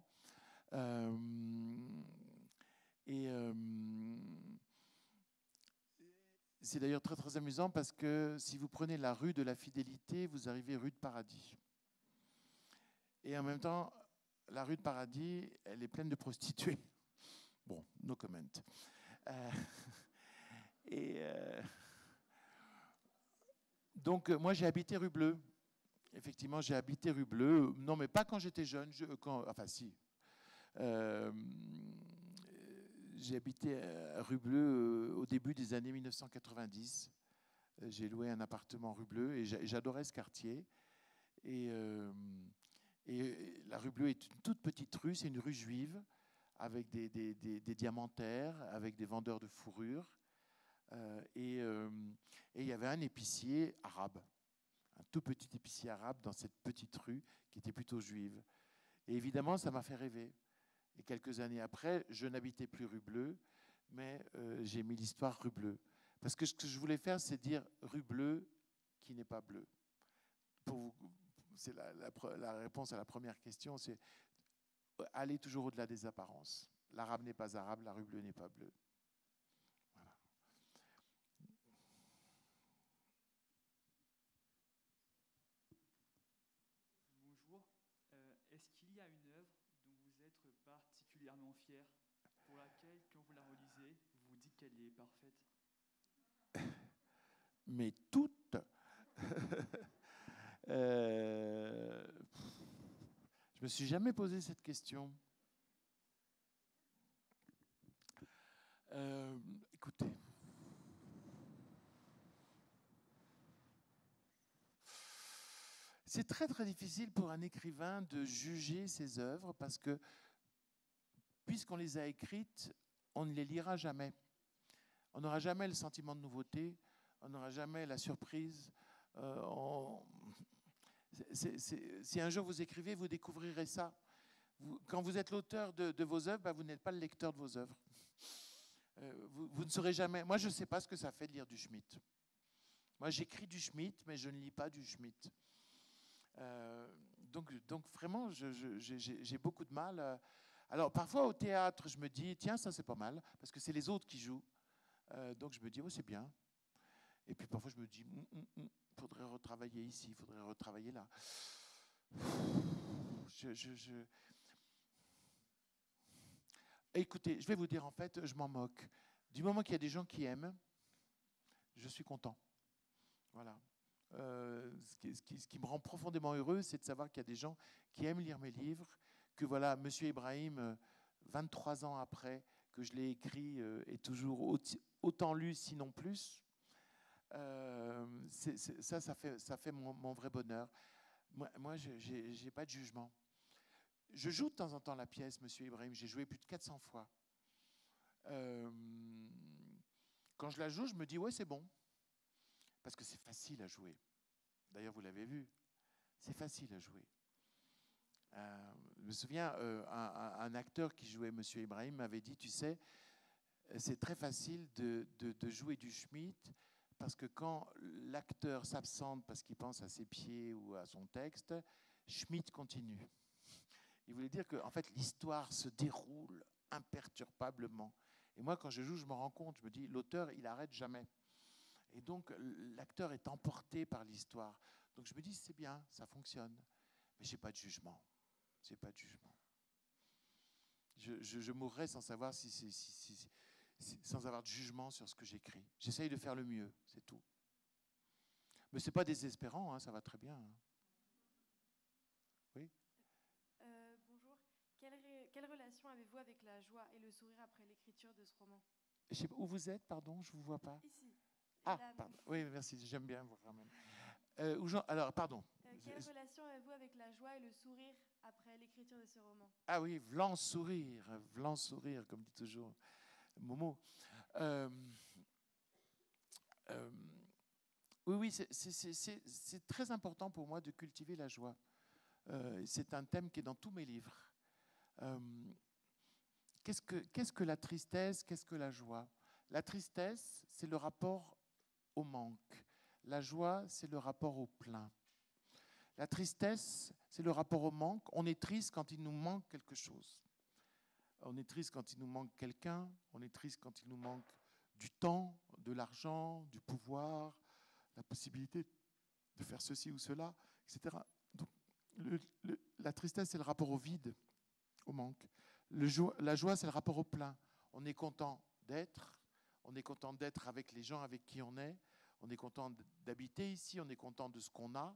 C'est d'ailleurs très, très amusant parce que si vous prenez la rue de la Fidélité, vous arrivez rue de Paradis. Et en même temps, la rue de Paradis, elle est pleine de prostituées. Bon, no comment. Donc, moi, j'ai habité rue Bleue. Effectivement, j'ai habité rue Bleue. Non, mais pas quand j'étais jeune. Enfin, si. J'ai habité rue Bleue au début des années 1990. J'ai loué un appartement rue Bleue et j'adorais ce quartier. Et la rue Bleue est une toute petite rue, c'est une rue juive avec des diamantaires, avec des vendeurs de fourrures. Et il y avait un épicier arabe, un tout petit épicier arabe dans cette petite rue qui était plutôt juive. Et évidemment, ça m'a fait rêver. Et quelques années après, je n'habitais plus rue Bleue, mais j'ai mis l'histoire rue Bleue. Parce que ce que je voulais faire, c'est dire rue Bleue qui n'est pas bleue. C'est la réponse à la première question, c'est aller toujours au-delà des apparences. L'arabe n'est pas arabe, la rue Bleue n'est pas bleue. Voilà. Bonjour. Est-ce qu'il y a une œuvre dont vous êtes particulièrement fier, pour laquelle, quand vous la relisez, vous vous dites qu'elle est parfaite? Mais toutes. Je me suis jamais posé cette question. Écoutez. C'est très très difficile pour un écrivain de juger ses œuvres parce que puisqu'on les a écrites, on ne les lira jamais. On n'aura jamais le sentiment de nouveauté, on n'aura jamais la surprise. Si un jour vous écrivez, vous découvrirez ça. Quand vous êtes l'auteur de vos œuvres, vous n'êtes pas le lecteur de vos œuvres. Vous ne saurez jamais. Moi, je ne sais pas ce que ça fait de lire du Schmitt. Moi, j'écris du Schmitt, mais je ne lis pas du Schmitt. Donc vraiment, j'ai beaucoup de mal. Alors, parfois, au théâtre, je me dis, tiens, ça, c'est pas mal, parce que c'est les autres qui jouent. Donc, je me dis, oh, c'est bien. Et puis, parfois, je me dis, faudrait retravailler ici, il faudrait retravailler là. Écoutez, je vais vous dire, en fait, je m'en moque. Du moment qu'il y a des gens qui aiment, je suis content. Voilà. Ce qui me rend profondément heureux, c'est de savoir qu'il y a des gens qui aiment lire mes livres, que voilà, Monsieur Ibrahim, 23 ans après que je l'ai écrit, est toujours autant lu, sinon plus. Ça fait mon vrai bonheur. Moi je n'ai pas de jugement. Je joue de temps en temps la pièce, Monsieur Ibrahim. J'ai joué plus de 400 fois. Quand je la joue, je me dis, ouais, c'est bon. Parce que c'est facile à jouer. D'ailleurs, vous l'avez vu. C'est facile à jouer. Je me souviens, un acteur qui jouait Monsieur Ibrahim m'avait dit, tu sais, c'est très facile de jouer du Schmitt, parce que quand l'acteur s'absente parce qu'il pense à ses pieds ou à son texte, Schmitt continue. Il voulait dire que en fait, l'histoire se déroule imperturbablement. Et moi, quand je joue, je me rends compte, je me dis, l'auteur, il n'arrête jamais. Et donc, l'acteur est emporté par l'histoire. Donc, je me dis, c'est bien, ça fonctionne. Mais je n'ai pas de jugement. J'ai pas de jugement. Je mourrais sans savoir sans avoir de jugement sur ce que j'écris. J'essaye de faire le mieux, c'est tout. Mais ce n'est pas désespérant, hein, ça va très bien. Hein. Oui. Bonjour. Quelle relation avez-vous avec la joie et le sourire après l'écriture de ce roman? Je sais pas, où vous êtes, pardon, je ne vous vois pas. Ici. Ah, pardon. Oui, merci, j'aime bien vous quand même. Alors, pardon. Quelle relation avez-vous avec la joie et le sourire après l'écriture de ce roman? Ah oui, v'lan sourire, comme dit toujours Momo. Oui, c'est très important pour moi de cultiver la joie. C'est un thème qui est dans tous mes livres. Qu'est-ce que la tristesse? Qu'est-ce que la joie? La tristesse, c'est le rapport au manque. La joie, c'est le rapport au plein. La tristesse, c'est le rapport au manque. On est triste quand il nous manque quelque chose. On est triste quand il nous manque quelqu'un. On est triste quand il nous manque du temps, de l'argent, du pouvoir, la possibilité de faire ceci ou cela, etc. Donc, la tristesse, c'est le rapport au vide, au manque. La joie, c'est le rapport au plein. On est content d'être. On est content d'être avec les gens avec qui on est. On est content d'habiter ici. On est content de ce qu'on a.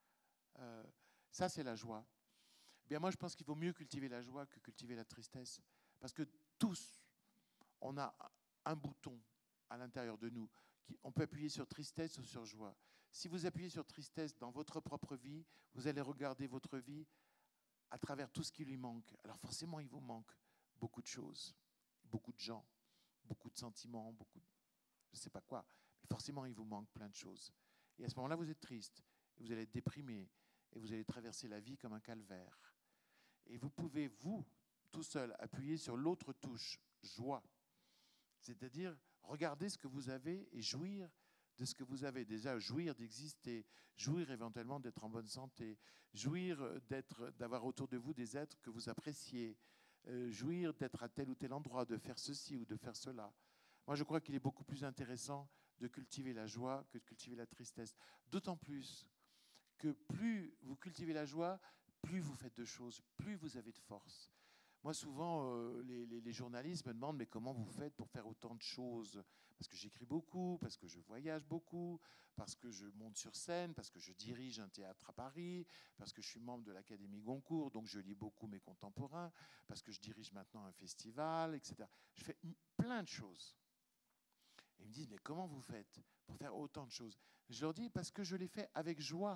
Ça, c'est la joie. Bien, moi, je pense qu'il vaut mieux cultiver la joie que cultiver la tristesse. Parce que tous, on a un bouton à l'intérieur de nous. On peut appuyer sur tristesse ou sur joie. Si vous appuyez sur tristesse dans votre propre vie, vous allez regarder votre vie à travers tout ce qui lui manque. Alors forcément, il vous manque beaucoup de choses, beaucoup de gens, beaucoup de sentiments, beaucoup de... je ne sais pas quoi. Mais forcément, il vous manque plein de choses. Et à ce moment-là, vous êtes triste, et vous allez être déprimé, et vous allez traverser la vie comme un calvaire. Et vous pouvez, vous, tout seul, appuyer sur l'autre touche, joie. C'est-à-dire, regarder ce que vous avez et jouir de ce que vous avez. Déjà, jouir d'exister, jouir éventuellement d'être en bonne santé, jouir d'avoir autour de vous des êtres que vous appréciez, jouir d'être à tel ou tel endroit, de faire ceci ou de faire cela. Moi, je crois qu'il est beaucoup plus intéressant de cultiver la joie que de cultiver la tristesse. D'autant plus que plus vous cultivez la joie, plus vous faites de choses, plus vous avez de force. Moi, souvent, les journalistes me demandent « Mais comment vous faites pour faire autant de choses ?» Parce que j'écris beaucoup, parce que je voyage beaucoup, parce que je monte sur scène, parce que je dirige un théâtre à Paris, parce que je suis membre de l'Académie Goncourt, donc je lis beaucoup mes contemporains, parce que je dirige maintenant un festival, etc. Je fais plein de choses. Et ils me disent « Mais comment vous faites pour faire autant de choses ?» Je leur dis « Parce que je les fais avec joie.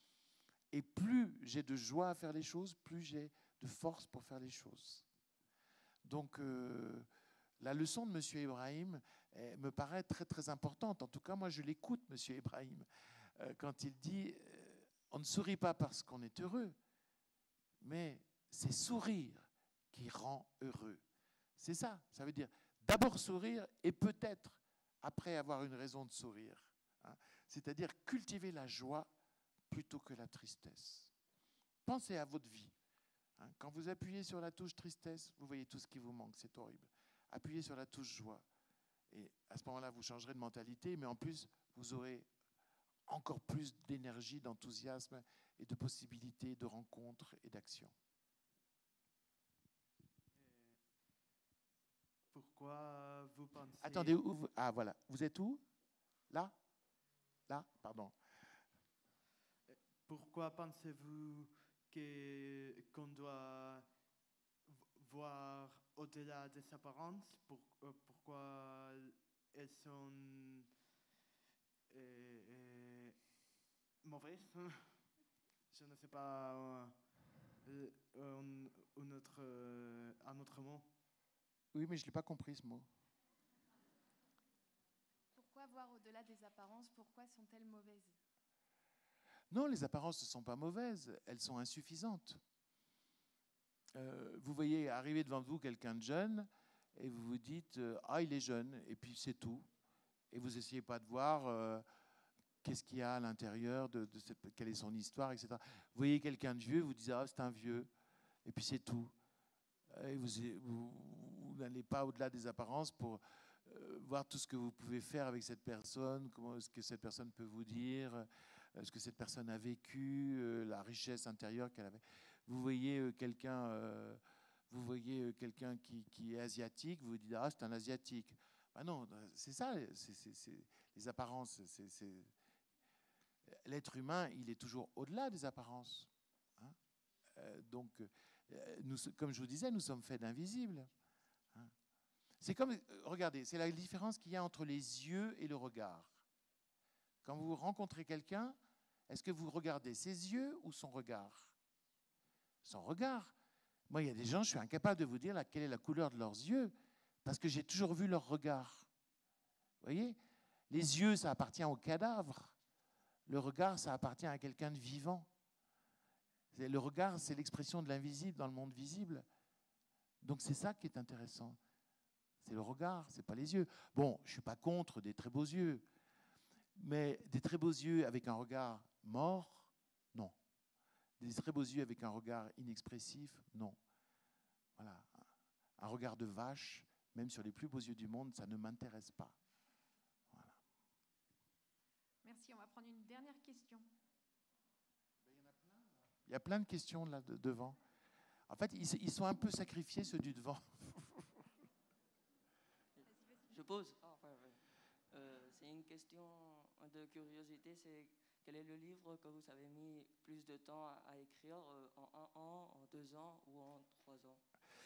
Et plus j'ai de joie à faire les choses, plus j'ai de force pour faire les choses. » Donc, la leçon de M. Ibrahim me paraît très, très importante. En tout cas, moi, je l'écoute, M. Ibrahim, quand il dit on ne sourit pas parce qu'on est heureux, mais c'est sourire qui rend heureux. C'est ça. Ça veut dire d'abord sourire et peut-être après avoir une raison de sourire. Hein. C'est-à-dire cultiver la joie plutôt que la tristesse. Pensez à votre vie. Hein, quand vous appuyez sur la touche tristesse, vous voyez tout ce qui vous manque, c'est horrible. Appuyez sur la touche joie. Et à ce moment-là, vous changerez de mentalité, mais en plus, vous aurez encore plus d'énergie, d'enthousiasme et de possibilités de rencontres et d'actions. Pourquoi vous pensez... Attendez, ah voilà, vous êtes où? Là? Là, pardon. Pourquoi pensez-vous qu'on doit voir au-delà des apparences? Pourquoi elles sont mauvaises? Je ne sais pas un autre mot. Oui, mais je ne l'ai pas compris ce mot. Pourquoi voir au-delà des apparences? Pourquoi sont-elles mauvaises? Non, les apparences ne sont pas mauvaises, elles sont insuffisantes. Vous voyez arriver devant vous quelqu'un de jeune et vous vous dites « Ah, il est jeune » et puis c'est tout. Et vous n'essayez pas de voir qu'est-ce qu'il y a à l'intérieur, quelle est son histoire, etc. Vous voyez quelqu'un de vieux, vous dites « Ah, c'est un vieux » et puis c'est tout. Et vous n'allez pas au-delà des apparences pour voir tout ce que vous pouvez faire avec cette personne, comment est-ce que cette personne peut vous dire, ce que cette personne a vécu, la richesse intérieure qu'elle avait. Vous voyez quelqu'un qui est asiatique, vous vous dites « Ah, c'est un asiatique ». Ben non, c'est ça, c'est les apparences. L'être humain, il est toujours au-delà des apparences. Hein. Donc, comme je vous disais, nous sommes faits d'invisibles. Hein. C'est comme, regardez, c'est la différence qu'il y a entre les yeux et le regard. Quand vous rencontrez quelqu'un, est-ce que vous regardez ses yeux ou son regard? Son regard. Moi, il y a des gens, je suis incapable de vous dire quelle est la couleur de leurs yeux, parce que j'ai toujours vu leur regard. Vous voyez? Les yeux, ça appartient au cadavre. Le regard, ça appartient à quelqu'un de vivant. Le regard, c'est l'expression de l'invisible dans le monde visible. Donc c'est ça qui est intéressant. C'est le regard, c'est pas les yeux. Bon, je suis pas contre des très beaux yeux, mais des très beaux yeux avec un regard mort, non. Des très beaux yeux avec un regard inexpressif, non. Voilà. Un regard de vache, même sur les plus beaux yeux du monde, ça ne m'intéresse pas. Voilà. Merci, on va prendre une dernière question. Il y a plein de questions là devant. En fait, ils sont un peu sacrifiés, ceux du devant. Je pose. C'est une question de curiosité. C'est quel est le livre que vous avez mis plus de temps à écrire, en 1 an, en 2 ans ou en 3 ans?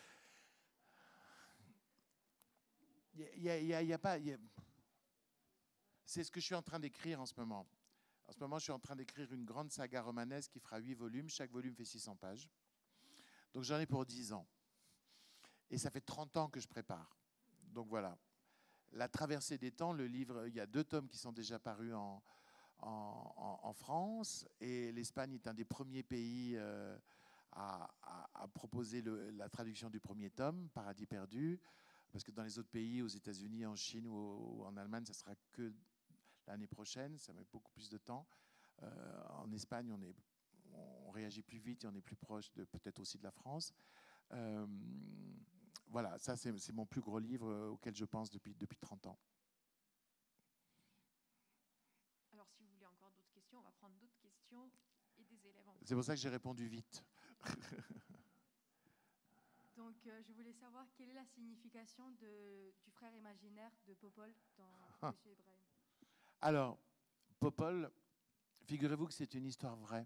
C'est ce que je suis en train d'écrire en ce moment. En ce moment, je suis en train d'écrire une grande saga romanesque qui fera 8 volumes. Chaque volume fait 600 pages. Donc j'en ai pour 10 ans. Et ça fait 30 ans que je prépare. Donc voilà. La traversée des temps, le livre, il y a 2 tomes qui sont déjà parus en France. Et l'Espagne est un des premiers pays à proposer la traduction du premier tome, Paradis perdu. Parce que dans les autres pays, aux États-Unis, en Chine ou en Allemagne, ça sera que l'année prochaine. Ça met beaucoup plus de temps. En Espagne, on réagit plus vite et on est plus proche peut-être aussi de la France. Voilà, ça c'est mon plus gros livre auquel je pense depuis 30 ans. Alors si vous voulez encore d'autres questions, on va prendre d'autres questions et des élèves en C'est pour ça que j'ai répondu vite. Donc je voulais savoir quelle est la signification du frère imaginaire de Popol dans Monsieur Ibrahim. Alors, Popol, figurez-vous que c'est une histoire vraie.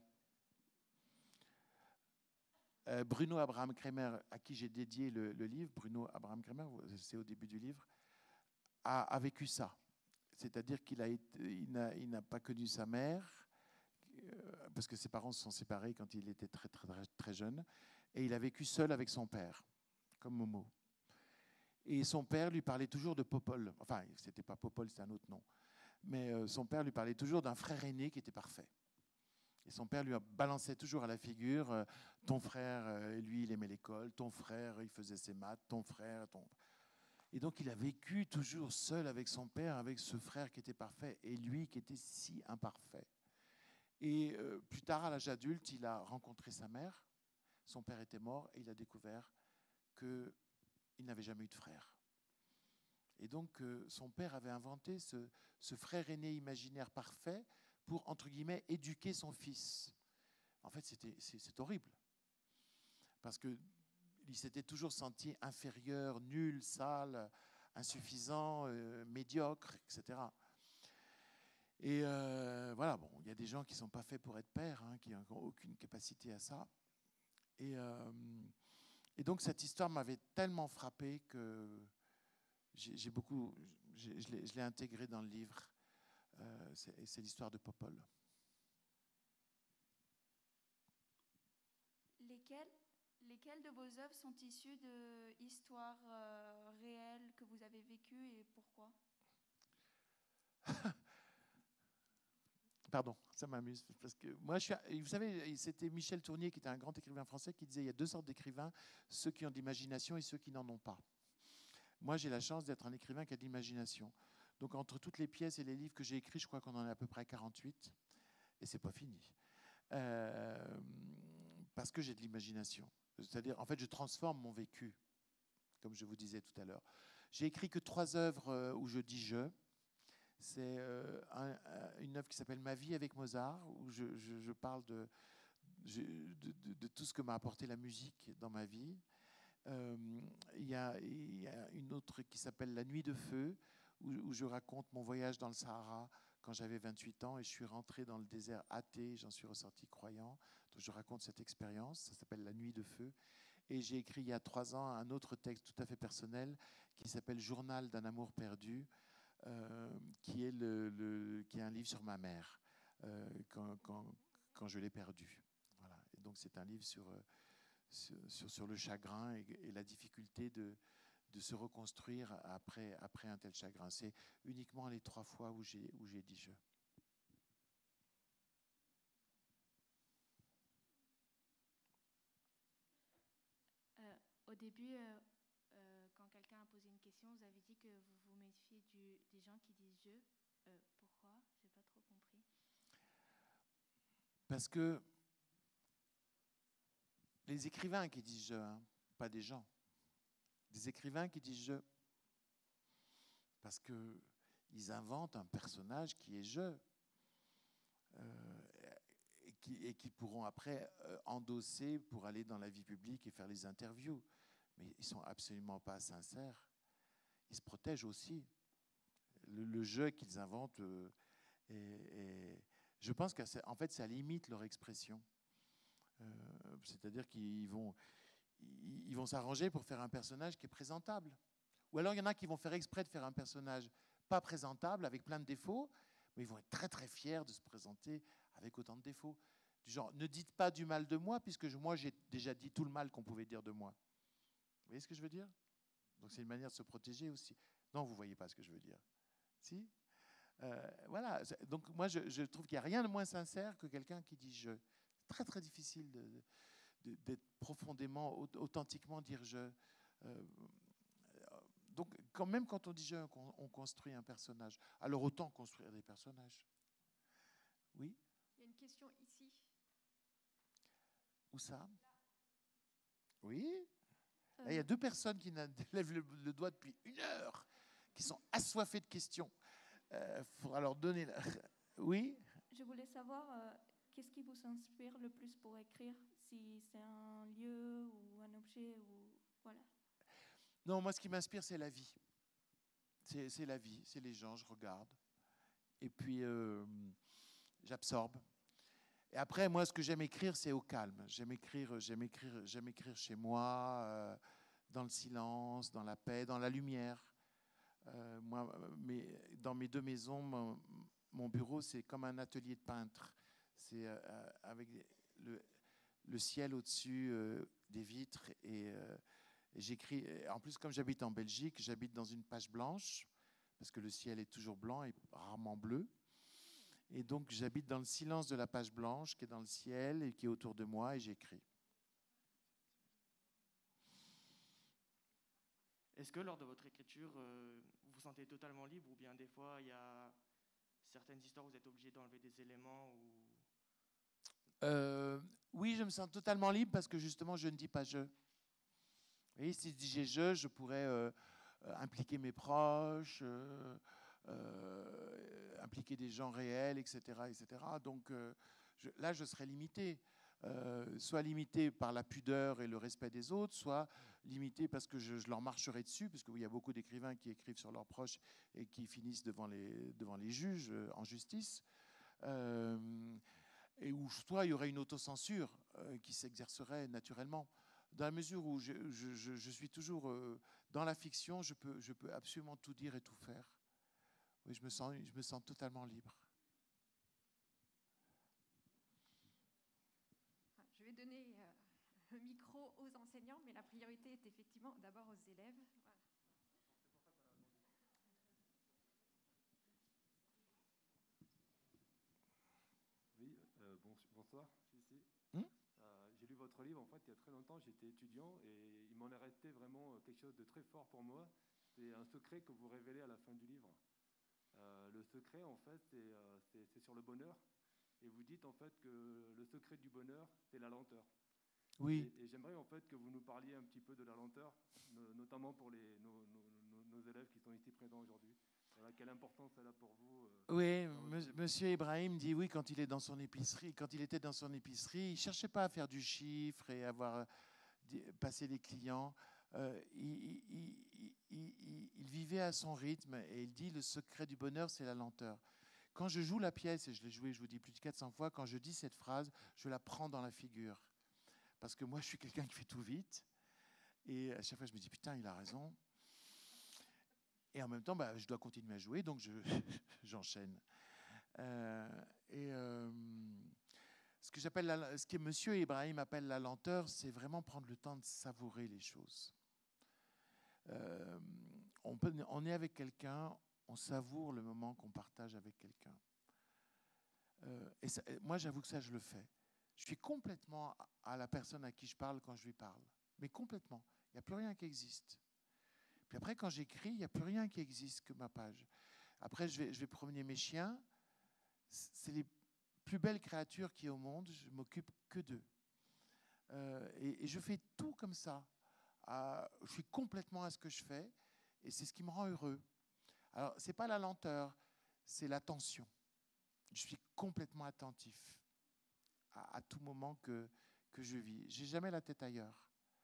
Bruno Abraham Kremer, à qui j'ai dédié le livre, Bruno Abraham Kremer, c'est au début du livre, a vécu ça. C'est-à-dire qu'il n'a pas connu sa mère, parce que ses parents se sont séparés quand il était très, très, très jeune, et il a vécu seul avec son père, comme Momo. Et son père lui parlait toujours de Popol. Enfin, c'était pas Popol, c'était un autre nom. Mais son père lui parlait toujours d'un frère aîné qui était parfait. Et son père lui balançait toujours à la figure, ton frère, lui, il aimait l'école, ton frère, il faisait ses maths, ton frère, Et donc, il a vécu toujours seul avec son père, avec ce frère qui était parfait, et lui qui était si imparfait. Et plus tard, à l'âge adulte, il a rencontré sa mère, son père était mort, et il a découvert qu'il n'avait jamais eu de frère. Et donc, son père avait inventé ce frère aîné imaginaire parfait pour, entre guillemets, éduquer son fils. En fait, c'est horrible. Parce qu'il s'était toujours senti inférieur, nul, sale, insuffisant, médiocre, etc. Et voilà, bon, il y a des gens qui ne sont pas faits pour être pères, hein, qui n'ont aucune capacité à ça. Et donc, cette histoire m'avait tellement frappé que je l'ai intégrée dans le livre. C'est l'histoire de Popol. Lesquelles de vos œuvres sont issues d'histoires réelles que vous avez vécues et pourquoi? Pardon, ça m'amuse. Parce que moi, vous savez, c'était Michel Tournier, qui était un grand écrivain français, qui disait il y a 2 sortes d'écrivains, ceux qui ont de l'imagination et ceux qui n'en ont pas. Moi, j'ai la chance d'être un écrivain qui a de l'imagination. Donc, entre toutes les pièces et les livres que j'ai écrits, je crois qu'on en a à peu près 48. Et c'est pas fini. Parce que j'ai de l'imagination. C'est-à-dire, en fait, je transforme mon vécu, comme je vous disais tout à l'heure. J'ai écrit que 3 œuvres où je dis « je ». C'est une œuvre qui s'appelle « Ma vie avec Mozart », où je parle de tout ce que m'a apporté la musique dans ma vie. Il y a une autre qui s'appelle « La nuit de feu », où je raconte mon voyage dans le Sahara quand j'avais 28 ans et je suis rentré dans le désert athée, j'en suis ressorti croyant. Donc je raconte cette expérience, ça s'appelle « La nuit de feu ». Et j'ai écrit il y a 3 ans un autre texte tout à fait personnel qui s'appelle « Journal d'un amour perdu », qui est un livre sur ma mère quand je l'ai perdue. Voilà. Et donc c'est un livre sur le chagrin et la difficulté de se reconstruire après un tel chagrin. C'est uniquement les 3 fois où j'ai dit « je ». Au début, quand quelqu'un a posé une question, vous avez dit que vous vous méfiez des gens qui disent je. Pourquoi? J'ai pas trop compris. Parce que les écrivains qui disent je, hein, pas des gens, des écrivains qui disent je, parce qu'ils inventent un personnage qui est je, et qui pourront après endosser pour aller dans la vie publique et faire les interviews. Mais ils ne sont absolument pas sincères. Ils se protègent aussi. Le jeu qu'ils inventent, je pense qu'en fait, ça limite leur expression. C'est-à-dire qu'ils vont s'arranger pour faire un personnage qui est présentable. Ou alors, il y en a qui vont faire exprès de faire un personnage pas présentable, avec plein de défauts, mais ils vont être très, très fiers de se présenter avec autant de défauts. Du genre, ne dites pas du mal de moi, puisque moi, j'ai déjà dit tout le mal qu'on pouvait dire de moi. Vous voyez ce que je veux dire? Donc, c'est une manière de se protéger aussi. Non, vous ne voyez pas ce que je veux dire. Si? Voilà. Donc, moi, je trouve qu'il n'y a rien de moins sincère que quelqu'un qui dit « je ». Très, très difficile d'être profondément, authentiquement dire « je ». Donc, même quand on dit « je », on construit un personnage. Alors, autant construire des personnages. Oui? Il y a une question ici. Où ça? Oui? Là, il y a 2 personnes qui lèvent le doigt depuis 1 heure, qui sont assoiffées de questions. Il faudra leur donner la... Oui? Je voulais savoir qu'est-ce qui vous inspire le plus pour écrire, si c'est un lieu ou un objet ou voilà. Non, moi, ce qui m'inspire, c'est la vie. C'est la vie, c'est les gens, je regarde. Et puis, j'absorbe. Et après, moi, ce que j'aime écrire, c'est au calme. J'aime écrire chez moi, dans le silence, dans la paix, dans la lumière. Dans mes 2 maisons, mon bureau, c'est comme un atelier de peintre. C'est avec le ciel au-dessus des vitres. Et j'écris. En plus, comme j'habite en Belgique, j'habite dans une page blanche, parce que le ciel est toujours blanc et rarement bleu. Et donc, j'habite dans le silence de la page blanche qui est dans le ciel et qui est autour de moi, et j'écris. Est-ce que lors de votre écriture, vous vous sentez totalement libre, ou bien des fois, il y a certaines histoires où vous êtes obligé d'enlever des éléments ou... Oui, je me sens totalement libre parce que justement, je ne dis pas « je ». Vous voyez, si je dis « je pourrais impliquer mes proches, impliquer des gens réels, etc. etc. Donc là, je serais limité. Soit limité par la pudeur et le respect des autres, soit limité parce que je leur marcherai dessus, parce qu'il y a beaucoup d'écrivains qui écrivent sur leurs proches et qui finissent devant les juges en justice, et où soit il y aurait une autocensure qui s'exercerait naturellement. Dans la mesure où je suis toujours dans la fiction, je peux absolument tout dire et tout faire. Oui, je me sens totalement libre. Je vais donner le micro aux enseignants, mais la priorité est effectivement d'abord aux élèves. Voilà. Oui, bonsoir, je suis ici. J'ai lu votre livre, en fait, il y a très longtemps, j'étais étudiant, et il m'en est resté vraiment quelque chose de très fort pour moi. C'est un secret que vous révélez à la fin du livre. Le secret, en fait, c'est sur le bonheur. Et vous dites, en fait, que le secret du bonheur, c'est la lenteur. Oui. Et j'aimerais, en fait, que vous nous parliez un petit peu de la lenteur, notamment pour nos élèves qui sont ici présents aujourd'hui. Voilà, quelle importance elle a pour vous Oui, Monsieur Ibrahim dit oui, quand il était dans son épicerie, il ne cherchait pas à faire du chiffre et à passer les clients. Il vivait à son rythme, et il dit le secret du bonheur, c'est la lenteur. Quand je joue la pièce, et je l'ai jouée, je vous dis, plus de 400 fois, quand je dis cette phrase, je la prends dans la figure. Parce que moi, je suis quelqu'un qui fait tout vite. Et à chaque fois, je me dis, putain, il a raison. Et en même temps, je dois continuer à jouer, donc j'enchaîne. Ce que Monsieur Ibrahim appelle la lenteur, c'est vraiment prendre le temps de savourer les choses. On est avec quelqu'un, on savoure le moment qu'on partage avec quelqu'un. Moi, j'avoue que ça, je le fais. Je suis complètement à la personne à qui je parle quand je lui parle. Mais complètement. Il n'y a plus rien qui existe. Puis après, quand j'écris, il n'y a plus rien qui existe que ma page. Après, je vais promener mes chiens. C'est les plus belles créatures qu'il y a au monde. Je m'occupe que d'eux. Et je fais tout comme ça. Je suis complètement à ce que je fais. Et c'est ce qui me rend heureux. Alors, ce n'est pas la lenteur, c'est l'attention. Je suis complètement attentif à tout moment que je vis. Je n'ai jamais la tête ailleurs.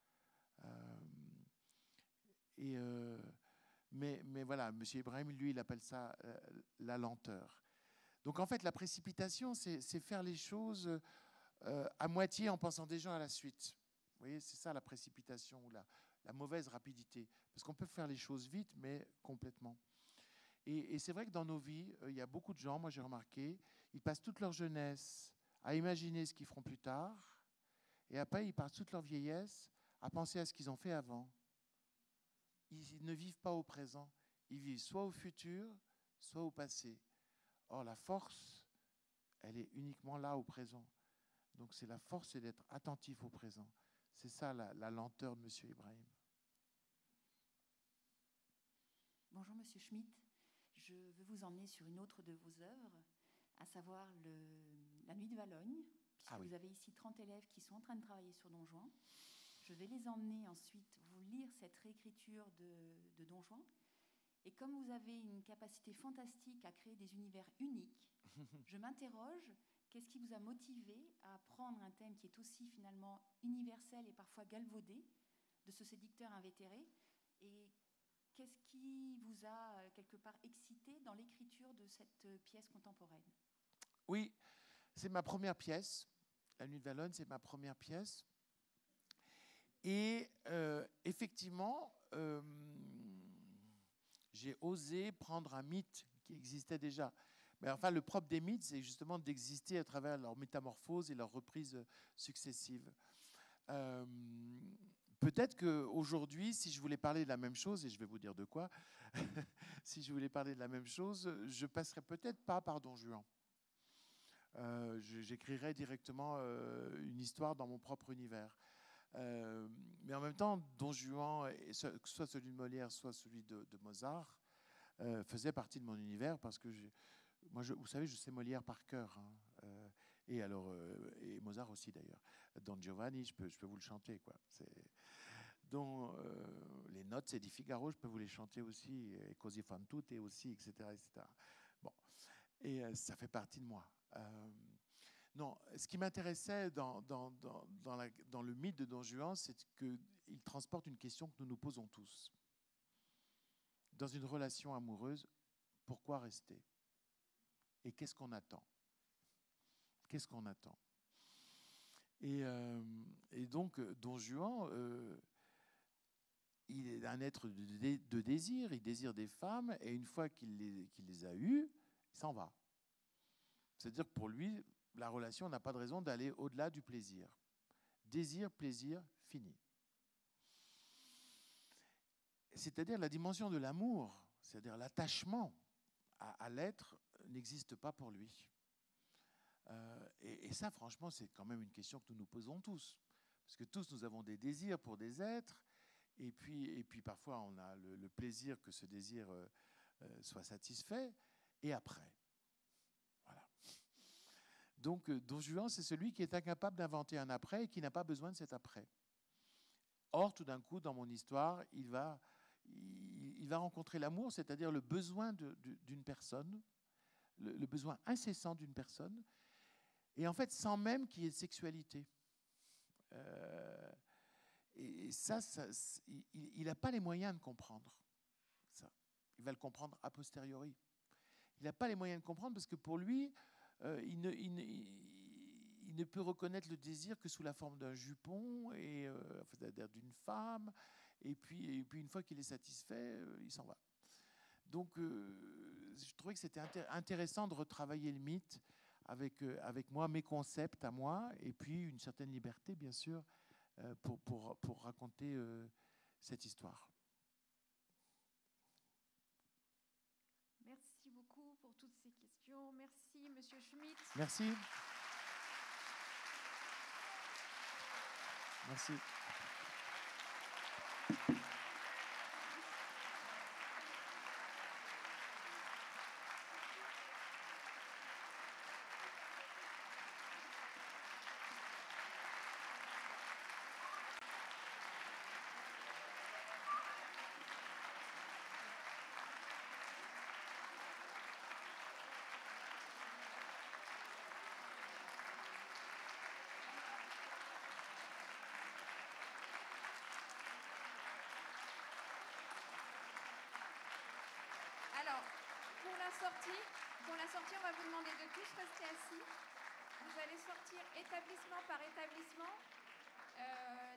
Mais voilà, M. Ibrahim, lui, il appelle ça la lenteur. Donc en fait, la précipitation, c'est faire les choses à moitié en pensant déjà à la suite. Vous voyez, c'est ça la précipitation ou la mauvaise rapidité. Parce qu'on peut faire les choses vite, mais complètement. Et c'est vrai que dans nos vies, il y a beaucoup de gens, moi j'ai remarqué, ils passent toute leur jeunesse à imaginer ce qu'ils feront plus tard, et après ils passent toute leur vieillesse à penser à ce qu'ils ont fait avant. Ils ne vivent pas au présent, ils vivent soit au futur, soit au passé. Or la force, elle est uniquement là au présent. Donc c'est la force, c'est d'être attentif au présent. C'est ça la lenteur de M. Ibrahim. Bonjour Monsieur Schmitt. Je veux vous emmener sur une autre de vos œuvres, à savoir La Nuit de Valognes, puisque vous avez ici 30 élèves qui sont en train de travailler sur Don Juan. Je vais les emmener ensuite vous lire cette réécriture de Don Juan. Et comme vous avez une capacité fantastique à créer des univers uniques, je m'interroge, qu'est-ce qui vous a motivé à prendre un thème qui est aussi finalement universel et parfois galvaudé, de ce séducteur invétéré, et qu'est-ce qui vous a quelque part excité dans l'écriture de cette pièce contemporaine? Oui, c'est ma première pièce. La Nuit de Valognes, c'est ma première pièce. Et effectivement, j'ai osé prendre un mythe qui existait déjà. Mais enfin, le propre des mythes, c'est justement d'exister à travers leur métamorphose et leurs reprises successives. Peut-être qu'aujourd'hui, si je voulais parler de la même chose, et je vais vous dire de quoi, si je voulais parler de la même chose, je passerais peut-être pas par Don Juan. J'écrirais directement une histoire dans mon propre univers. Mais en même temps, Don Juan, soit celui de Molière, soit celui de Mozart, faisait partie de mon univers parce que vous savez, je sais Molière par cœur. Hein, et Mozart aussi d'ailleurs. Don Giovanni, je peux vous le chanter, quoi. Dans les notes, c'est di Figaro, je peux vous les chanter aussi, et Così fan tutte aussi, etc., etc. Bon, et ça fait partie de moi. Non, ce qui m'intéressait dans le mythe de Don Juan, c'est qu'il transporte une question que nous nous posons tous. Dans une relation amoureuse, pourquoi rester? Et qu'est-ce qu'on attend? Qu'est-ce qu'on attend? Et donc, Don Juan, il est un être de désir, il désire des femmes, et une fois qu'il les a eues, il s'en va. C'est-à-dire que pour lui, la relation n'a pas de raison d'aller au-delà du plaisir. Désir, plaisir, fini. C'est-à-dire la dimension de l'amour, c'est-à-dire l'attachement à l'être, n'existe pas pour lui. Et ça, franchement, c'est quand même une question que nous nous posons tous. Parce que tous, nous avons des désirs pour des êtres, et puis parfois, on a le plaisir que ce désir soit satisfait, et après. Voilà. Donc, Don Juan, c'est celui qui est incapable d'inventer un après et qui n'a pas besoin de cet après. Or, tout d'un coup, dans mon histoire, il va rencontrer l'amour, c'est-à-dire le besoin d'une personne, le besoin incessant d'une personne, et en fait, sans même qu'il y ait de sexualité. Et ça il n'a pas les moyens de comprendre ça. Il va le comprendre a posteriori. Il n'a pas les moyens de comprendre parce que pour lui, il ne peut reconnaître le désir que sous la forme d'un jupon, c'est-à-dire d'une femme, et puis une fois qu'il est satisfait, il s'en va. Donc, je trouvais que c'était intéressant de retravailler le mythe avec moi, mes concepts à moi, et puis une certaine liberté, bien sûr, pour raconter cette histoire. Merci beaucoup pour toutes ces questions. Merci, Monsieur Schmitt. Merci. Merci. Alors, pour la sortie, on va vous demander de tous rester assis. Vous allez sortir établissement par établissement.